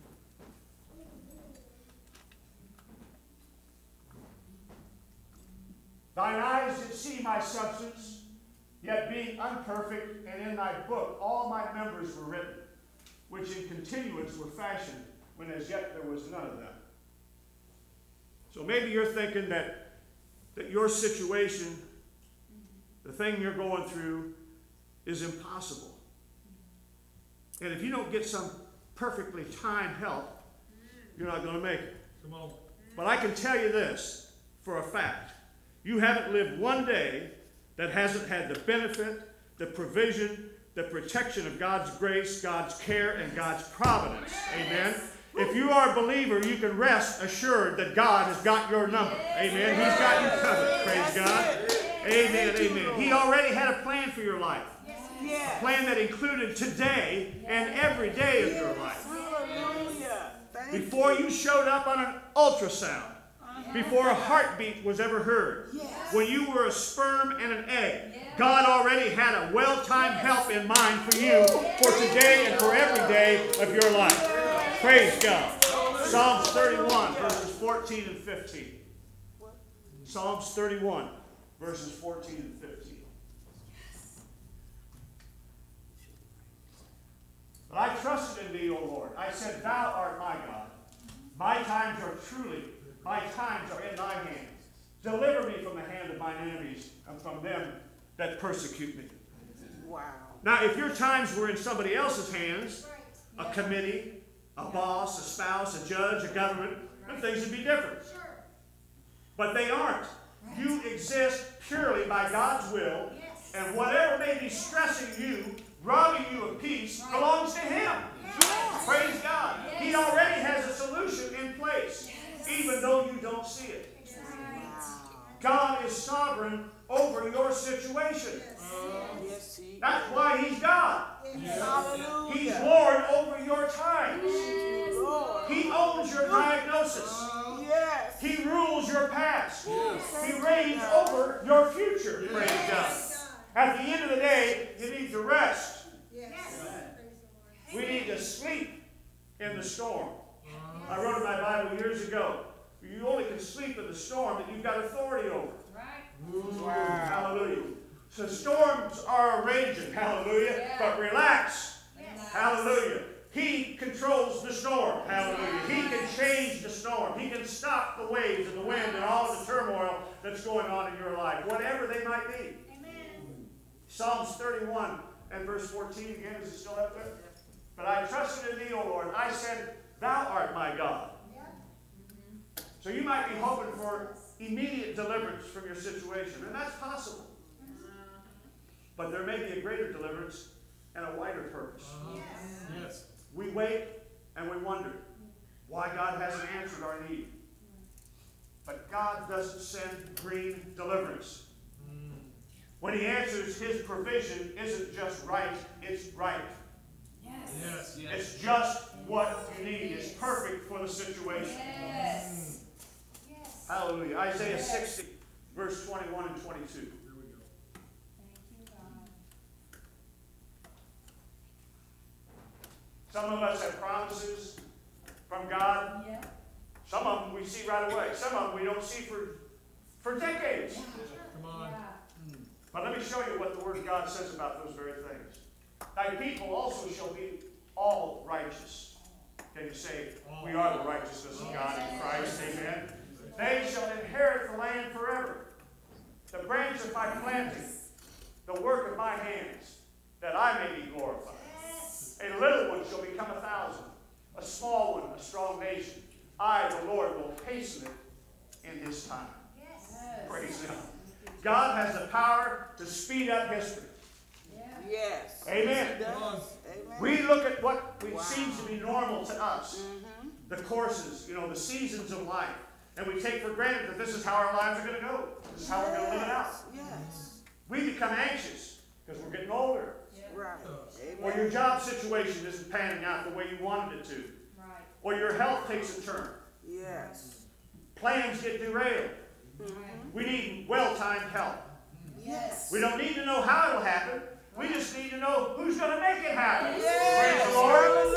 Thine eyes did see my substance, yet being unperfect, and in thy book all my members were written, which in continuance were fashioned, when as yet there was none of them. So maybe you're thinking that, that your situation, the thing you're going through, is impossible. And if you don't get some perfectly timed help, you're not going to make it. Come on. But I can tell you this for a fact. You haven't lived one day that hasn't had the benefit, the provision, the protection of God's grace, God's care, and God's providence. Amen. If you are a believer, you can rest assured that God has got your number. Amen. He's got you covered. Praise God. Amen. Amen. He already had a plan for your life. A plan that included today and every day of your life. Before you showed up on an ultrasound, before a heartbeat was ever heard, when you were a sperm and an egg, God already had a well-timed help in mind for you for today and for every day of your life. Praise God. Psalms thirty-one, verses fourteen and fifteen. Psalms thirty-one, verses fourteen and fifteen. But I trusted in thee, O Lord. I said, thou art my God. My times are truly, my times are in thy hand. Deliver me from the hand of mine enemies and from them that persecute me. Wow. Now, if your times were in somebody else's hands, a committee, a boss, a spouse, a judge, a government, then things would be different. But they aren't. You exist purely by God's will, and whatever may be stressing you, robbing you of peace, belongs to Him. Praise God. He already has a solution in place, even though you don't see it. God is sovereign over your situation. That's why He's God. He's Lord over your times. He owns your diagnosis. He rules your past. He reigns over your future. Praise God. At the end of the day, you need to rest. We need to sleep in the storm. I wrote in my Bible years ago, you only can sleep in the storm that you've got authority over. Right. Wow. Hallelujah. So storms are raging. Hallelujah. Yeah. But relax. Yes. Hallelujah. He controls the storm. Hallelujah. He can change the storm. He can stop the waves and the wind and all of the turmoil that's going on in your life, whatever they might be. Amen. Psalms thirty-one and verse fourteen, again, is it still up there? But I trusted in thee, O Lord. I said, thou art my God. So you might be hoping for immediate deliverance from your situation, and that's possible. But there may be a greater deliverance and a wider purpose. Uh-huh. Yes. We wait and we wonder why God hasn't answered our need. But God doesn't send green deliverance. When he answers, his provision isn't just right, it's right. Yes. Yes. It's just what you need. It's perfect for the situation. Yes. Yes. Hallelujah. Isaiah sixty, verse twenty-one and twenty-two. Here we go. Thank you, God. Some of us have promises from God. Yeah. Some of them we see right away. Some of them we don't see for, for decades. Come on. Yeah. But let me show you what the Word of God says about those very things. Thy people also shall be all righteous. Can you say, we are the righteousness of God in Christ? Amen. They shall inherit the land forever. The branch of my planting, the work of my hands, that I may be glorified. A little one shall become a thousand, a small one, a strong nation. I, the Lord, will hasten it in his time. Yes. Praise him. God has the power to speed up history. Yes. Amen. He does. Come on. Amen. We look at what Wow. seems to be normal to us, Mm-hmm. the courses, you know, the seasons of life, and we take for granted that this is how our lives are going to go. This is how we're going to live it out. Yes. We become anxious because we're getting older, Right. or Amen. your job situation isn't panning out the way you wanted it to, Right. or your health takes a turn. Yes. Plans get derailed. Mm-hmm. We need well-timed help. Yes. We don't need to know how it'll happen. We just need to know who's going to make it happen. Yes. Praise the Lord.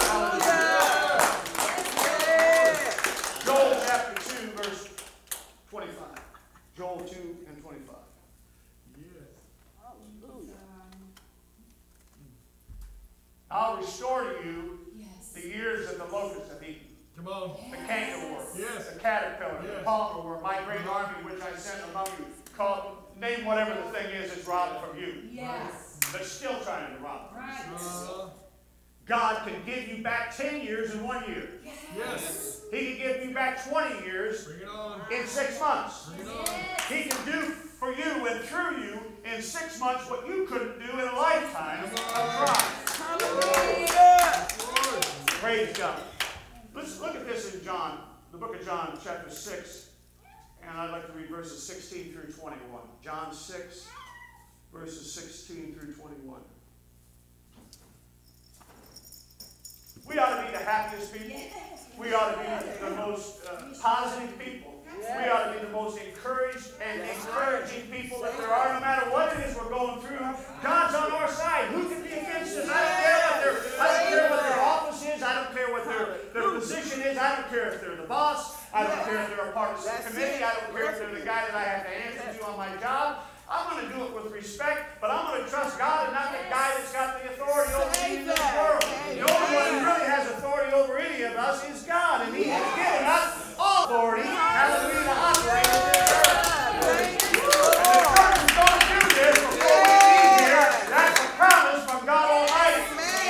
Yes. Joel chapter two, verse twenty-five. Joel two and twenty-five. Hallelujah. I'll restore to you Yes. the years that the locust hath eaten, Come on. the cankerworm, Yes. the caterpillar, the Yes. palmer worm, my great army which I sent among you. Call, name whatever the thing is that's robbed from you, Yes. but still trying to rob. Right. Uh, God can give you back ten years in one year. yes. He can give you back twenty years Bring it on. in six months. Bring it on. He can do for you and through you in six months what you couldn't do in a lifetime of trying. Hallelujah. Lord. Praise God. Let's look at this in John, the book of John, chapter six. And I'd like to read verses sixteen through twenty-one. John six, verses sixteen through twenty-one. We ought to be the happiest people. We ought to be the most uh, positive people. We ought to be the most encouraged and encouraging people that there are, no matter what it is we're going through. God's on our side. Who can be against us? I don't care what their, I don't care what their office is. I don't care what their, their position is. I don't care if they're the boss. I don't care if they're a part of some committee. I don't care if they're the guy that I have to answer to on my job. I'm going to do it with respect, but I'm going to trust God and not the guy that's got the authority over me in this world. The only one who really has authority over any of us is God, and He has given us all authority, hallelujah, to operate in this earth. And the church is going to do this before we leave here. That's a promise from God Almighty.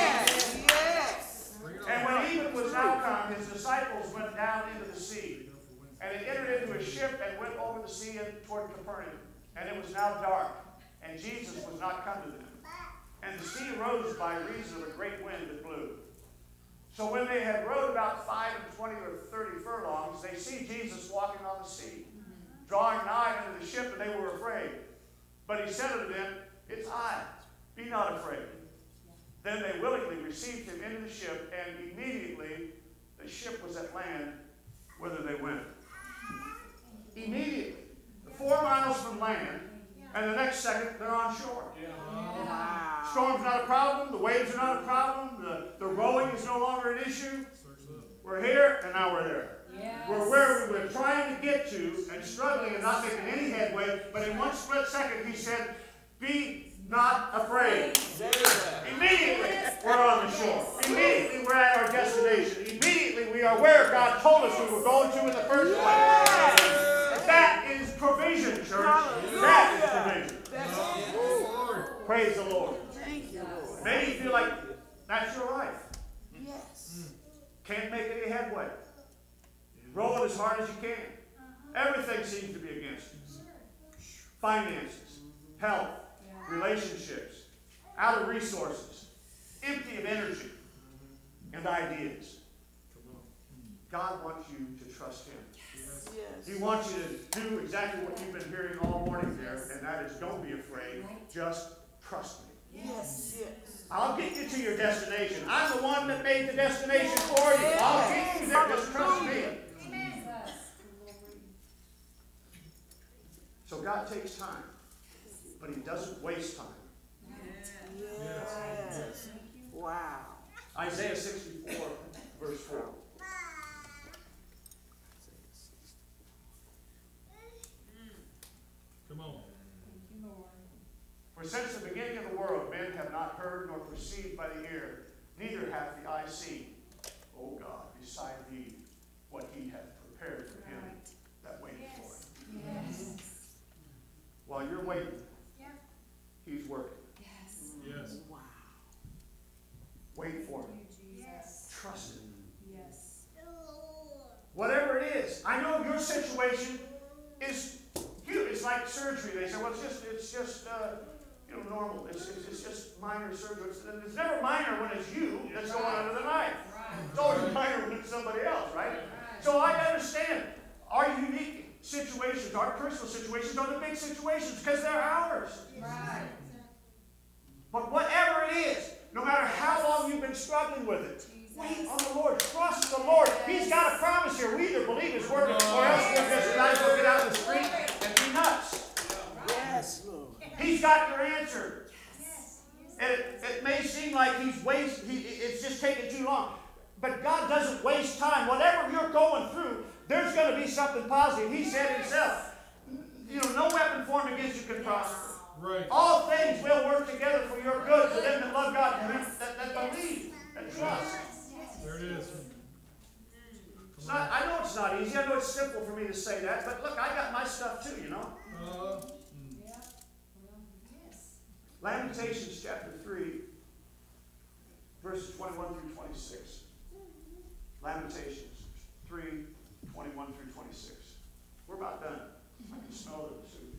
And when even was now come, His disciples went down into the sea, and they entered into a ship and went over the sea and toward Capernaum. And it was now dark, and Jesus was not come to them. And the sea rose by reason of a great wind that blew. So when they had rowed about five and twenty or thirty furlongs, they see Jesus walking on the sea, drawing nigh unto the ship, and they were afraid. But He said unto them, It's I, be not afraid. Then they willingly received Him into the ship, and immediately the ship was at land whither they went. Immediately. Four miles from land, and the next second they're on shore. Wow. Storm's not a problem. The waves are not a problem. The, the rowing is no longer an issue. We're here, and now we're there. Yes. We're where we were trying to get to and struggling and not making any headway, but in one split second He said, Be not afraid. Immediately, we're on the shore. Immediately, we're at our destination. Immediately, we are where God told us we were going to in the first place. That is provision, church. That is provision. Praise the Lord. Thank you, Lord. Maybe you feel like that's your life. Yes. Can't make any headway. Roll it as hard as you can. Everything seems to be against you. Finances, health, relationships, out of resources, empty of energy and ideas. God wants you to trust Him. Yes. He wants you to do exactly what you've been hearing all morning there, and that is don't be afraid, just trust me. Yes. Yes. I'll get you to your destination. I'm the one that made the destination for you. I'll get you there, just trust me. So God takes time, but He doesn't waste time. Yes. Wow. Isaiah sixty-four, verse four. Come on. For since the beginning of the world, men have not heard nor perceived by the ear, neither hath the eye seen, O God, beside thee, what He hath prepared for him that waiteth for Him. Yes. While you're waiting, Yeah. He's working. Yes. Yes. Wow. Wait for Him. Yes. Trust Him. Yes. Whatever it is. I know your situation is huge. It's like surgery. They say, well, it's just, it's just, uh, you know, normal. It's, it's, it's just minor surgery. It's, it's never minor when it's you that's going under the knife. It's always minor when it's somebody else, right? So I understand our unique situations, our personal situations are the big situations because they're ours. Right. But whatever it is, no matter how long you've been struggling with it, wait on the Lord. Trust the Lord. He's got a promise here. We either believe His word or else we'll just guys will get out in the street and be nuts. Yes, Lord. He's got your answer. Yes. And it, it may seem like He's waste, he, it's just taking too long. But God doesn't waste time. Whatever you're going through, there's going to be something positive. He said Himself, you know, no weapon formed against you can prosper. Right. All things will work together for your good to them that love God and them that, that believe and trust. There it is. It's not, I know it's not easy. I know it's simple for me to say that. But look, I got my stuff too, you know. Uh, Yes. Lamentations chapter three, verses twenty-one through twenty-six. Lamentations three, twenty-one through twenty-six. We're about done. I can smell the soup.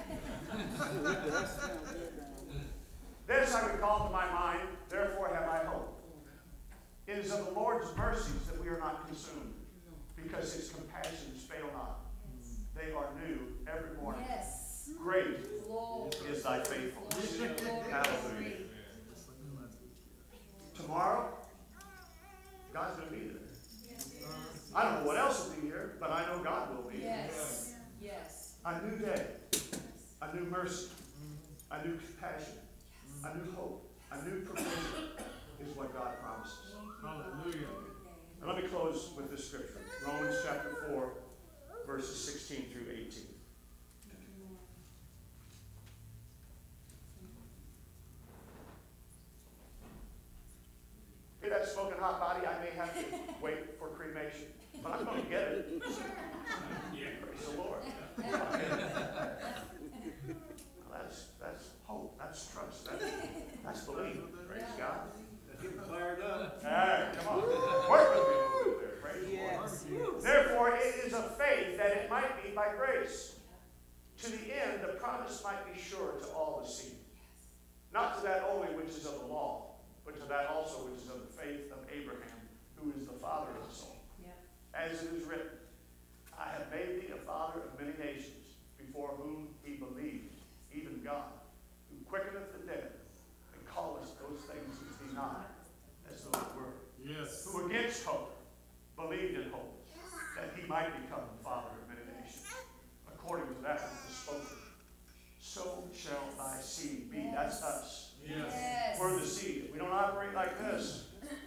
This I recall to my mind, therefore have I hope. It is of the Lord's mercies that we are not consumed, because His compassions fail not. They are new every morning. Yes. Great Lord. is thy faithfulness. Glory. Hallelujah. Tomorrow, God's going to be there. I don't know what else will be here, but I know God will be. Yes. Yes. A new day, a new mercy, a new compassion, a new hope, a new provision is what God promises. hallelujah. And let me close with this scripture. Romans chapter four, verses sixteen through eighteen. Hey, that smoking hot body, I may have to wait for cremation, but I'm going to get it. Praise the Lord. Well, that's, that's hope. That's trust. That's, that's belief. Praise God. Let's get fired up. All right, come on. Work with me a little bit there. Praise the Lord. Yes. Therefore, it is of faith that it might be by grace, to the end the promise might be sure to all the seed. Not to that only which is of the law, but to that also which is of the faith of Abraham, who is the father of us all. As it is written, I have made thee a father of many nations, before whom he believed, even God, who quickeneth the dead, and calleth those things which be not, as though it were. Yes. Who against hope believed in hope, that he might become the father of many nations, according to that which is spoken. So shall thy seed be. That's us. Yes. We're the seed. We don't operate like this.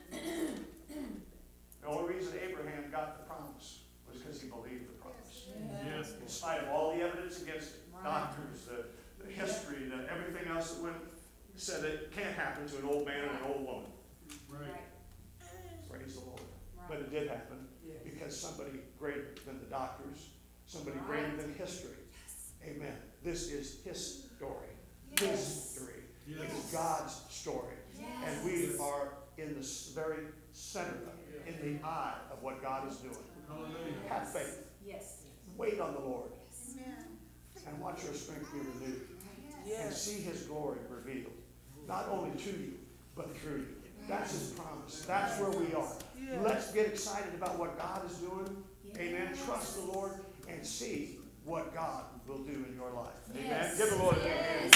The only reason Abraham got the promise was because he believed the promise. Yes. In spite of all the evidence against it, doctors, the, the history, the everything else that went, said it can't happen to an old man and an old woman. Right. Praise the Lord. But it did happen because somebody greater than the doctors, somebody greater than history. Amen. This is his story. His story. Yes. It's God's story. And we are in the very center of it, in the eye of what God is doing. Hallelujah. Have faith. Yes. Wait on the Lord. Amen. And watch your strength be renewed. Yes. and see his glory revealed. Not only to you, but through you. That's his promise. That's where we are. Let's get excited about what God is doing. Amen. Trust the Lord and see what God will do in your life. Amen. Yes. Give the Lord a big hand.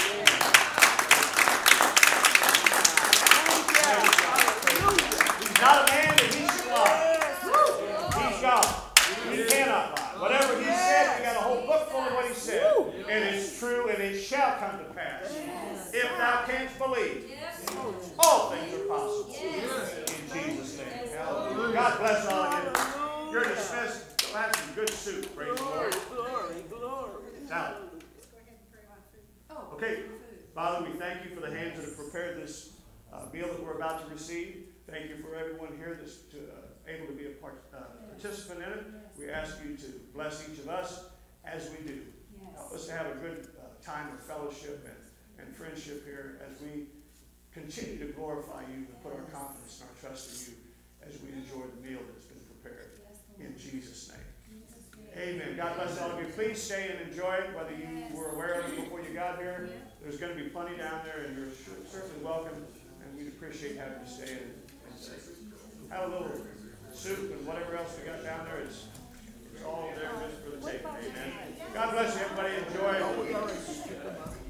He's not a man that he should lie. He's God. He cannot lie. Whatever he said, we got a whole book full of what he said. And it's true and it shall come to pass. If thou canst believe, all things are possible. In Jesus' name. Hallelujah. God bless all of you. You're dismissed. Go have some good soup. Praise the Lord. Glory, glory. It's out. Okay. Father, we thank you for the hands that have prepared this uh, meal that we're about to receive. Thank you for everyone here that's to, uh, able to be a part, uh, participant in it. We ask you to bless each of us as we do. Help us to have a good uh, time of fellowship and, and friendship here as we continue to glorify you and put our confidence and our trust in you as we enjoy the meal that's been prepared. In Jesus' name. Amen. God bless all of you. Please stay and enjoy it, whether you were aware of it before you got here. There's going to be plenty down there, and you're certainly welcome, and we'd appreciate having you stay and, and have a little soup and whatever else we got down there. It's, it's all there just for the taking. Amen. God bless you, everybody. Enjoy.